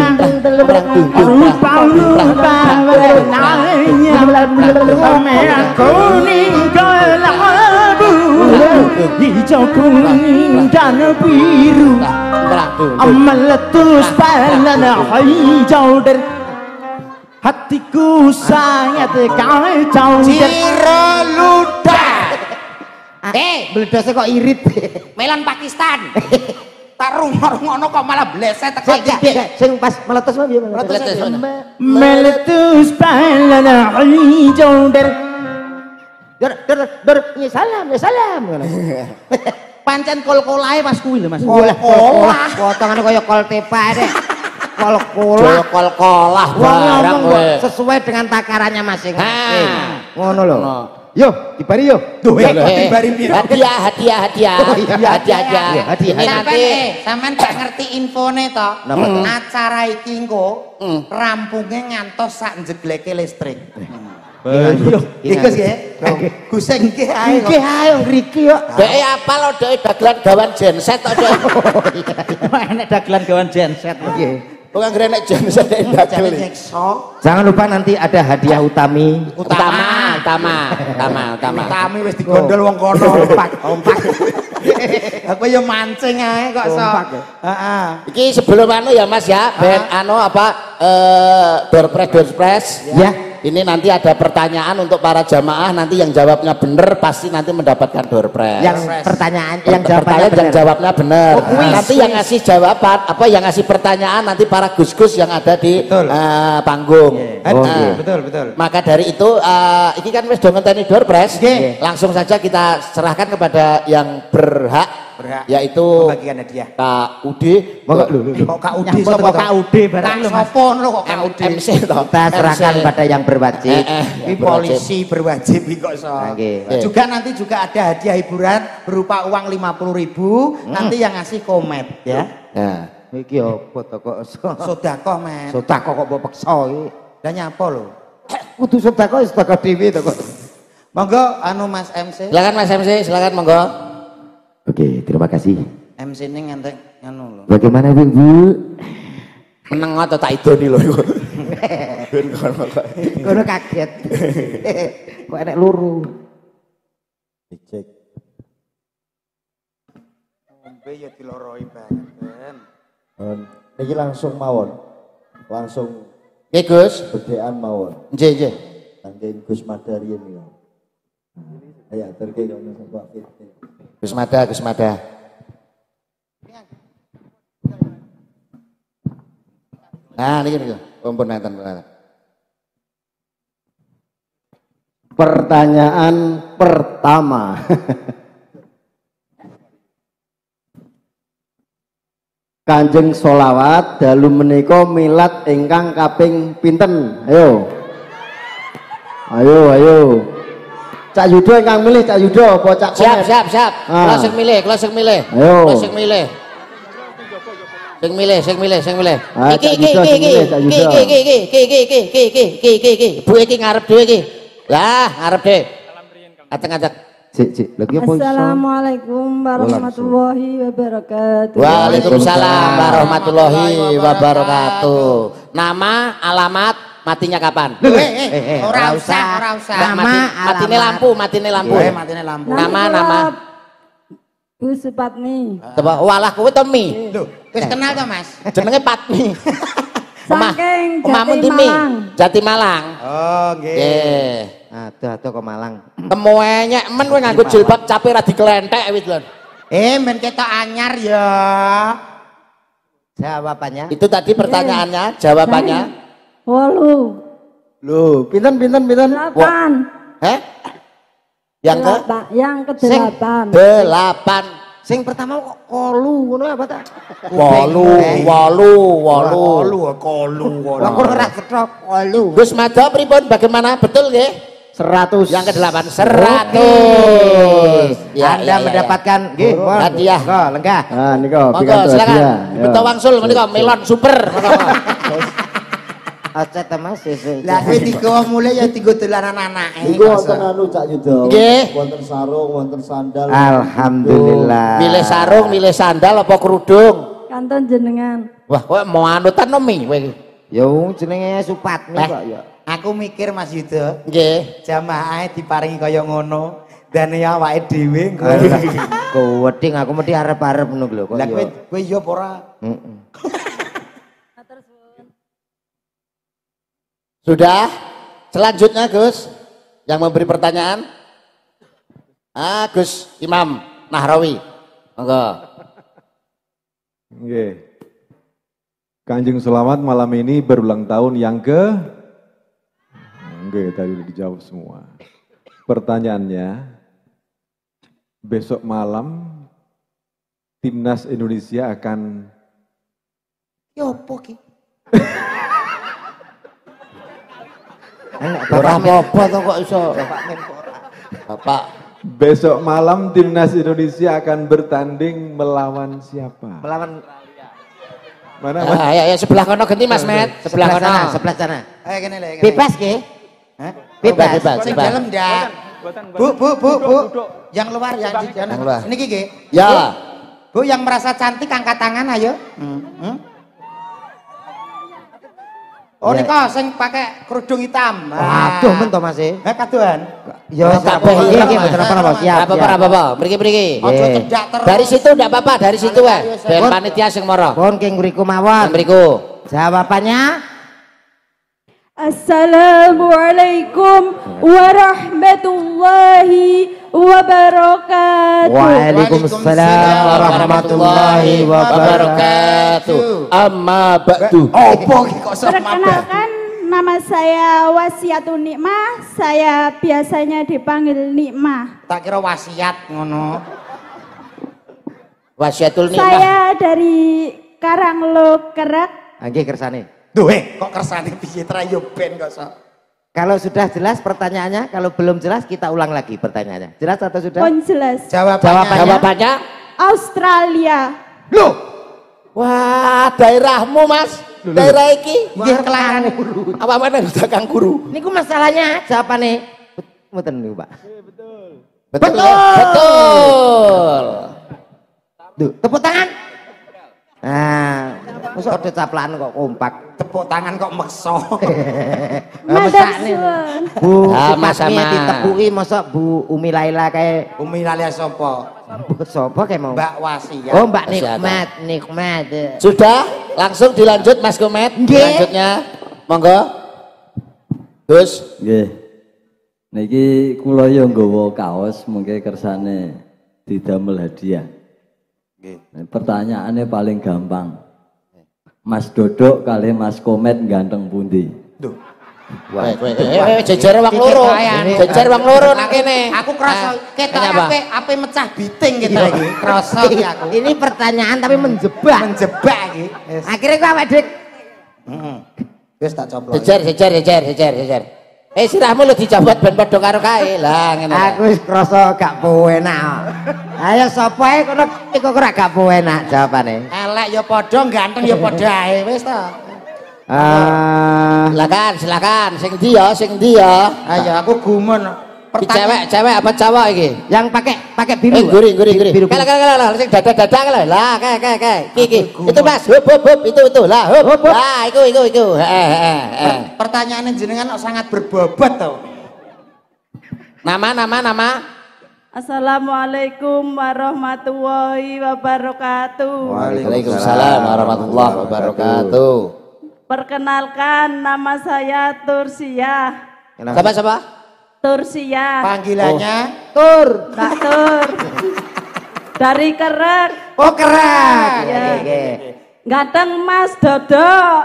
Rupa-rupa warnanya merah kuning kelabu hijau kuning dan biru meletus balon hijau dan hatiku sangat kacau Ciro ludah. beledosnya kok irit Melan Pakistan. Tak rungok-rungokno kok malah bleset teko iki. sing pas meletus mah piye meletus balon hijau dan ya salam pancen kol-kolae pas kuwi lho Mas. Kol-kolah potongannya kaya kol tepa deh kol-kolah kol-kolah wong barang ngomong kowe. kok sesuai dengan takarannya masing-masing ngono lho Ngono. yo dibari yo Duh, dibari piro? Hadiah. Ini nanti Sampean gak ngerti infone to. Acara iki engko rampunge ngantos sak jegleke listrik. Iku sih. Guseng iki ae. iki ayo ngriki yo Dek apal lo dek dagelan gawan genset tok dek. Enek dagelan gawan genset. Bukan kira nek genset dek dagel. jangan lupa nanti ada hadiah utami Utama. Utami wis digondol wong kono. Ompak. Aku ya mancing ae kok iso. Heeh. Iki sebelum anu ya Mas ya, ben anu apa door press ya Ini nanti ada pertanyaan untuk para jamaah, nanti yang jawabnya benar pasti nanti mendapatkan door prize. Yang pertanyaan yang jawabannya yang jawabnya benar. Nanti yang ngasih jawaban yang ngasih pertanyaan nanti para gus-gus yang ada di panggung. Betul. Maka dari itu ini kan wis do ngenteni door prize. Langsung saja kita serahkan kepada yang berhak yaitu bagian hadiah. KUD. Kok KUD sapa KUD barang sapa lho kok KUD. MC toh. kita serahkan pada yang berwajib. Ini polisi berwajib kok so. Juga nanti juga ada hadiah hiburan berupa uang 50.000. Nanti yang ngasih komet ya. Nah, Iki apa to kok Sedekah men. sedekah kok mbok peksa iki. Lah nyapa lho. Kudu sedekah sedekah dhewe to kok. Monggo anu Mas MC. silakan Mas MC, silakan monggo. Oke, terima kasih. MC ini ngantek anu lho. Bagaimana Bu? Meneng atau tak idoni lho iku. Kono kaget. Kok enek luru. Dicek. Ngombe ya diloroi banget. Niki langsung mawon. Langsung Nggih Gus. bedean mawon. Nggih. Saking Gus Madarien ya. Ayo terke kono sapa Firti. Gus Mada. Nah, niki. Ampun nenten. Pertanyaan pertama. Kanjeng solawat dalu menika milad ingkang kaping pinten? Ayo. Cak Yudo ingkang milih Cak Yudo apa Cak Komet? Siap. Kalau sing milih. Ayo. Sing milih. Iki. Bu iki ngarep dhewe iki. Lah, ngarep dhewe. Acek-acek. Cik, lagi apa iso? Assalamualaikum warahmatullahi wabarakatuh. Waalaikumsalam warahmatullahi wabarakatuh. Nama, alamat, matinya kapan? Ora usah. Matine lampu. Matine lampu. Nama. Bu Supatmi. Walah kowe to Mi. Lho, wis kenal to Mas? Jenenge Patmi. Saking Omahmu ndi Mi? Jati Malang. Oh, nggih. Nggih. Aduh kok Malang. Temu enyek men kowe nganggo jilbab cape ra diklenthek wis lho. Men ketok anyar ya. Jawabannya? Itu tadi pertanyaannya, jawabannya. 8. Loh, pinten? 8. Yang ke-8. 8. Sing pertama kok kolu ngono apa ta? 8. Lah kok ora ketok kolu. Gus Mada pripun bagaimana? Betul nggih? 100. Yang ke-8 100. Anda mendapatkan hadiah. Lenggah. Ah nika Monggo silakan. Buta wangsul menika melon super. Acet Mas. Lah kowe digawa mulai ya digo dolanan anake. Iku wonten anu Cak Yudo. Nggih. Wonten sarung, wonten sandal. Alhamdulillah. Milih sarung, milih sandal apa kerudung? Kanton jenengan. Wah, kowe mau anutan no Mi kowe iki. Ya jenenge Supatmi kok ya. Aku mikir Mas Yudo, Nggih. jamaah diparingi kaya ngono. Dan ya awake dhewe engko. Kuweding aku mesti arep-arep ngono lho kok. Lah kowe yo apa ora? Sudah? Selanjutnya Gus yang memberi pertanyaan. Gus Imam Nahrawi. Monggo. Nggih. Kanjeng Selamat malam ini berulang tahun yang ke Nggih, tadi udah dijawab semua. Pertanyaannya, besok malam Timnas Indonesia akan Yopo ki? Ora apa-apa to kok iso. Bapak. Besok malam Timnas Indonesia akan bertanding melawan siapa? Melawan Mana Mas? Ya sebelah kono ganti Mas Met. Sebelah kono. Sebelah sana. Ayo kene lho. Bebas nggih? Hah? Bebas. Sing dalem ndak? Bu. Yang luar yang di sana. Niki nggih. Ya. Bu yang merasa cantik angkat tangan ayo. Oh nika sing pakai kerudung hitam. Waduh men to Mas e. Kadoan. Ya kabeh iki mboten apa-apa siap. Apa-apa. Mriki. Ojo cedak terus. Dari situ ndak apa-apa, dari situ wae. Ben panitia sing mara. Pun king mriku mawon. Mriku. Jawabannya Assalamualaikum warahmatullahi wabarakatuh. Waalaikumsalam warahmatullahi wabarakatuh. Amma ba'du. Opo iki kok sama Perkenalkan, nama saya Wasiatun Nikmah. Saya biasanya dipanggil Nikmah. Tak kira wasiat ngono. Wasiatul nikmah. Saya dari Karanglo Kerek. Nggih kersane. Duh, kok kersane piye tra yo ben kok sok. Kalau sudah jelas pertanyaannya, kalau belum jelas kita ulang lagi pertanyaannya. Jelas atau sudah? Pun jelas. Jawabannya Australia. Loh, wah, daerahmu Mas. Daerah iki. nggih kelaran. Apa mana bisa Kang Guru? Niku masalahnya jawabannya. Mboten niku, Pak. Betul. Betul. Duh, tepuk tangan. Nah, mosok kode caplan kok kompak. Tepuk tangan kok meksa. Madarsun. Bu, Sama-sama. ditepuki mosok Bu Umi Laila kae. Umi Lalia sapa? Sapa kae mau? Mbak Wasiat. Oh, Mbak Nikmat. Sudah, langsung dilanjut Mas Komet. Selanjutnya, monggo. Gus. Nggih. Niki kula yo nggawa kaos mengke kersane didamel hadiah. Nggih. Pertanyaannya paling gampang. Mas Dodok kali Mas Komet ganteng pundi? Duh. Jejer wong loro. Jejer wong loro nang kene. Aku krasa ketok ape mecah biting kita iki. Krasa iki aku. Ini pertanyaan tapi menjebak. Menjebak iki. Akhirnya kok awake Dik. Heeh. Wis tak coplos. Jejer. Sirahmu lu dijabut ben padha karo kae. Lah ngene. Aku wis krasa gak penak. Ayo sapa ae kono iku ora gak penak jawabane. Elek ya padha, ganteng ya padha ae wis ta. Silakan. Sing ndi ya? Ayo aku gumun. Iki cewek apa cowok iki? Yang pakai biru. Guri. Biru. Kala sing dada-dada kala. Lah, kae. Iki. Itu Mas, hop itu. Lah, hop. Lah, iku. Pertanyaane jenengan kok sangat berbobot to. Nama. Assalamualaikum warahmatullahi wabarakatuh. Waalaikumsalam warahmatullahi wabarakatuh. Perkenalkan, nama saya Tursia. Siapa? Tursia. Panggilannya Tur. Kak Tur. Dari Kerek. Oh, Kerek. Ya. Ganteng Mas Dodok.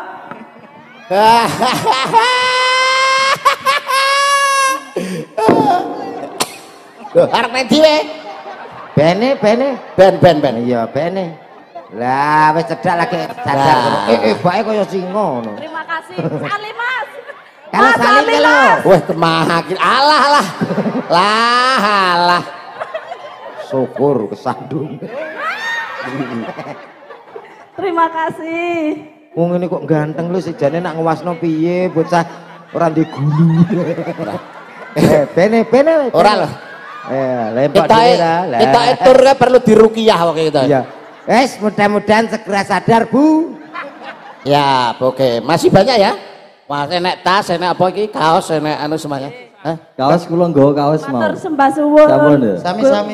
Arep nang ndi we? Bene. Ben. Iya, bene. Lah wis cedhak lagi sadar. Bake kaya singa ngono. Terima kasih. Salim Mas. Kalau salim lho. Wah, kemahakin. Alah. Lah. Syukur kesandung. Terima kasih. Wong ini kok ganteng lu sejane nak ngewasno piye bocah ora ndek gulu. Bene. Ora lho. Lempok dhewe lah. Kita tur perlu diruqyah kok kita. Iya. Wes mudah-mudahan segera sadar, Bu. Ya, oke. Masih banyak ya? Wah, enek tas, enek apa iki? Kaos, enek anu semuanya. Hah? Kaos kula nggawa kaos mau. Matur sembah suwun. Sampun ya? Sami-sami.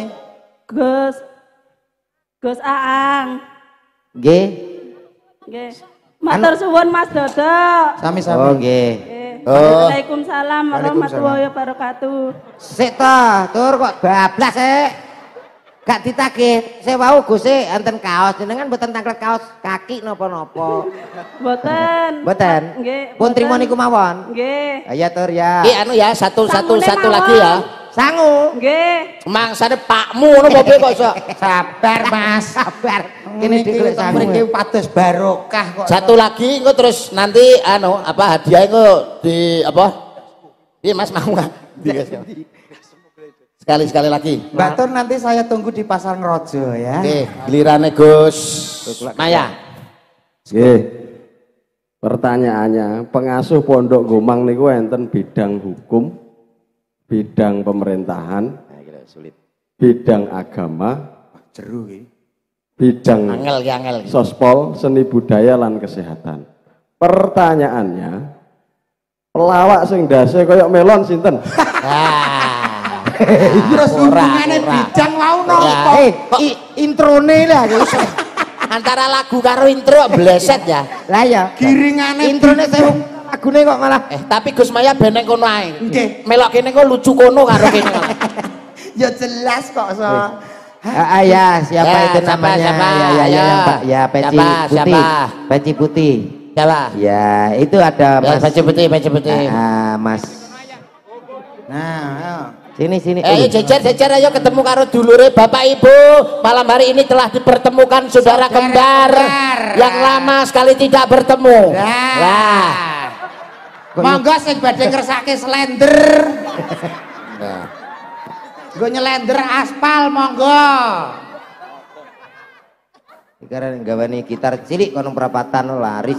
Gus Aang. Nggih. Nggih. Matur suwun Mas Dodok. Sami-sami. Oh, nggih. Waalaikumsalam warahmatullahi wabarakatuh. Sik to, tur kok bablas sik. Gak ditagih. Saya wau Gus enten kaos jenengan mboten tanglet kaos kaki napa-napa. Mboten. Nggih. Pun trimo niku mawon. Nggih. Ayo tur ya. Iki anu ya, satu lagi ya. Sangu. Nggih. Mangsane pakmu ngono apa kok iso? Sabar, Mas. Sabar. Kene dikelek sangu. Mriki pados barokah kok. Satu lagi engko terus nanti anu apa hadiah engko di apa? Iya Mas mau enggak? Sekali lagi. Mbak Tur nanti saya tunggu di Pasar Ngrojo ya. Oke, gilirane Gus Maya. Nggih. Pertanyaannya, pengasuh Pondok Gomang niku enten bidang hukum, bidang pemerintahan, bidang agama, Jeru iki. bidang Angel. sospol, seni budaya lan kesehatan. Pertanyaannya, pelawak sing dase koyok melon sinten? Terus hubungannya bidang mau nopo? Introne lah. Antara lagu karo intro bleset ya. Lah ya. Giringane introne saya lagune kok malah. Tapi Gus Maya beneng kono ae. Nggih. Melok kene kok lucu kono karo kene. Ya jelas kok so. Ya, siapa itu namanya? Siapa? Ya, Pak. Ya, peci putih. Siapa? Peci putih. Siapa? Ya, itu ada Mas. Peci putih. Mas. Nah, Sini. Ayo jejer ayo ketemu karo dulure Bapak Ibu. Malam hari ini telah dipertemukan saudara kembar yang lama sekali tidak bertemu. Lah. Monggo sing badhe ngersake slender. Gue nyelender aspal monggo. Sekarang gawani gitar cilik kono perapatan laris.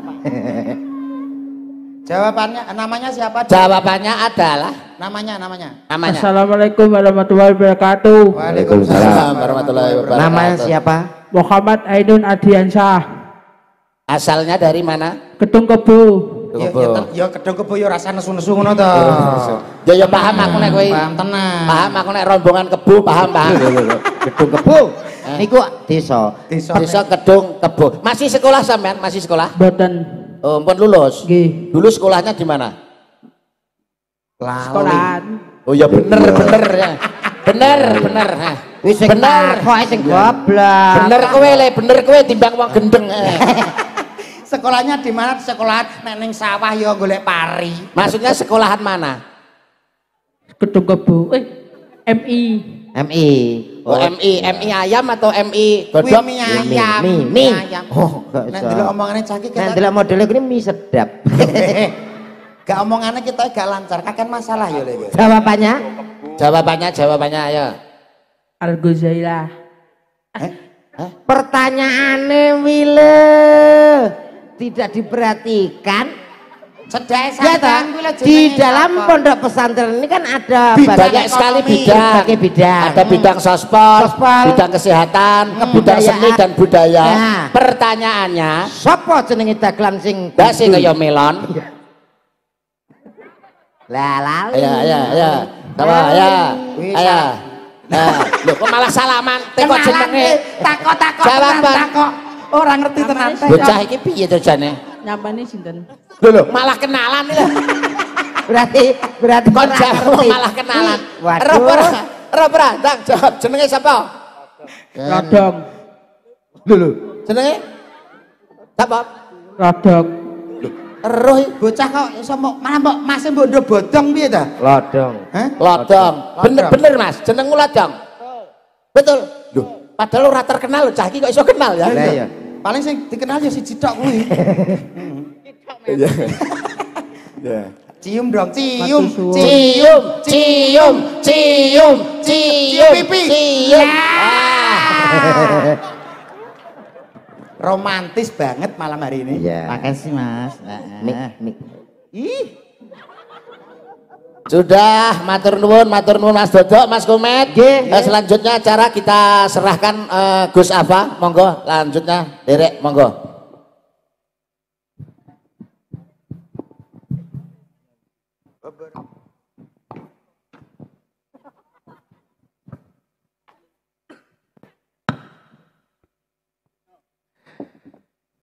Jawabannya namanya siapa? Jawabannya adalah Namanya. Assalamualaikum warahmatullahi wabarakatuh. Waalaikumsalam warahmatullahi wabarakatuh. Namanya siapa? Muhammad Ainun Adiansyah. Asalnya dari mana? Gedung Kebo. Ya kedong kebo ya rasa nesu-nesu ngono to. Ya paham aku nek kowe. Paham tenan. Paham aku nek rombongan Kebo paham. Gedung Kebo. Niku desa Gedung Kebo. Masih sekolah sampean? Masih sekolah? Boten. Oh, ampun lulus. Nggih. Dulu sekolahnya di mana? Sekolahan. Oh ya bener ya. Bener. Wis sing kok sing goblok. Bener kowe timbang wong gendeng. Sekolahnya di mana? Sekolah nek ning sawah ya golek pari. Maksudnya sekolahan mana? Gedung Kebo. MI. Oh, MI ayam atau MI godok? Mie ayam. Mie. Oh, nek delok omongane caki Nek kita. delok modele kuwi mie sedap. Gak omongannya kita gak lancar, kakek masalah ya lho. Jawabannya ayo. Al-Ghazailah. Pertanyaane Wile tidak diperhatikan. Sedaya Ya sampean kuwi di dalam pondok pesantren ini kan ada Banyak sekali bidang. berbagai bidang. Ada bidang sospol, bidang kesehatan, bidang seni dan budaya. Nah. Pertanyaannya, Sopo jenenge dagelan sing dasi kaya melon? Lah lali. Ya. Sama ya. Ayo. Loh kok malah salaman? Teko jenenge. Takok. Jawaban. Orang ngerti tenan. Bocah iki piye to jane? Nyapane sinten? Loh, malah kenalan iki. Berarti Kon jawab malah kenalan. Ora, Dang, jawab jenenge sapa? Rodong. Lho, jenenge? Sapa? Rodong. Eruh Bocah kok iso malah mbok masih mbok ndo bodong piye ta? lodong. Lodong. Bener Mas, jenengmu Lodong. Betul. Loh, padahal ora terkenal lho, cah iki kok iso kenal ya. Lah iya. Paling sing dikenal ya siji tok kuwi. Ya. Cium dong, cium. Pipi. Romantis banget malam hari ini. Iya. Makasih Mas. Mik. Ih, Sudah, matur nuwun Mas Dodok, Mas Komet. Selanjutnya acara kita serahkan Gus Afa, monggo lanjutnya, derek monggo.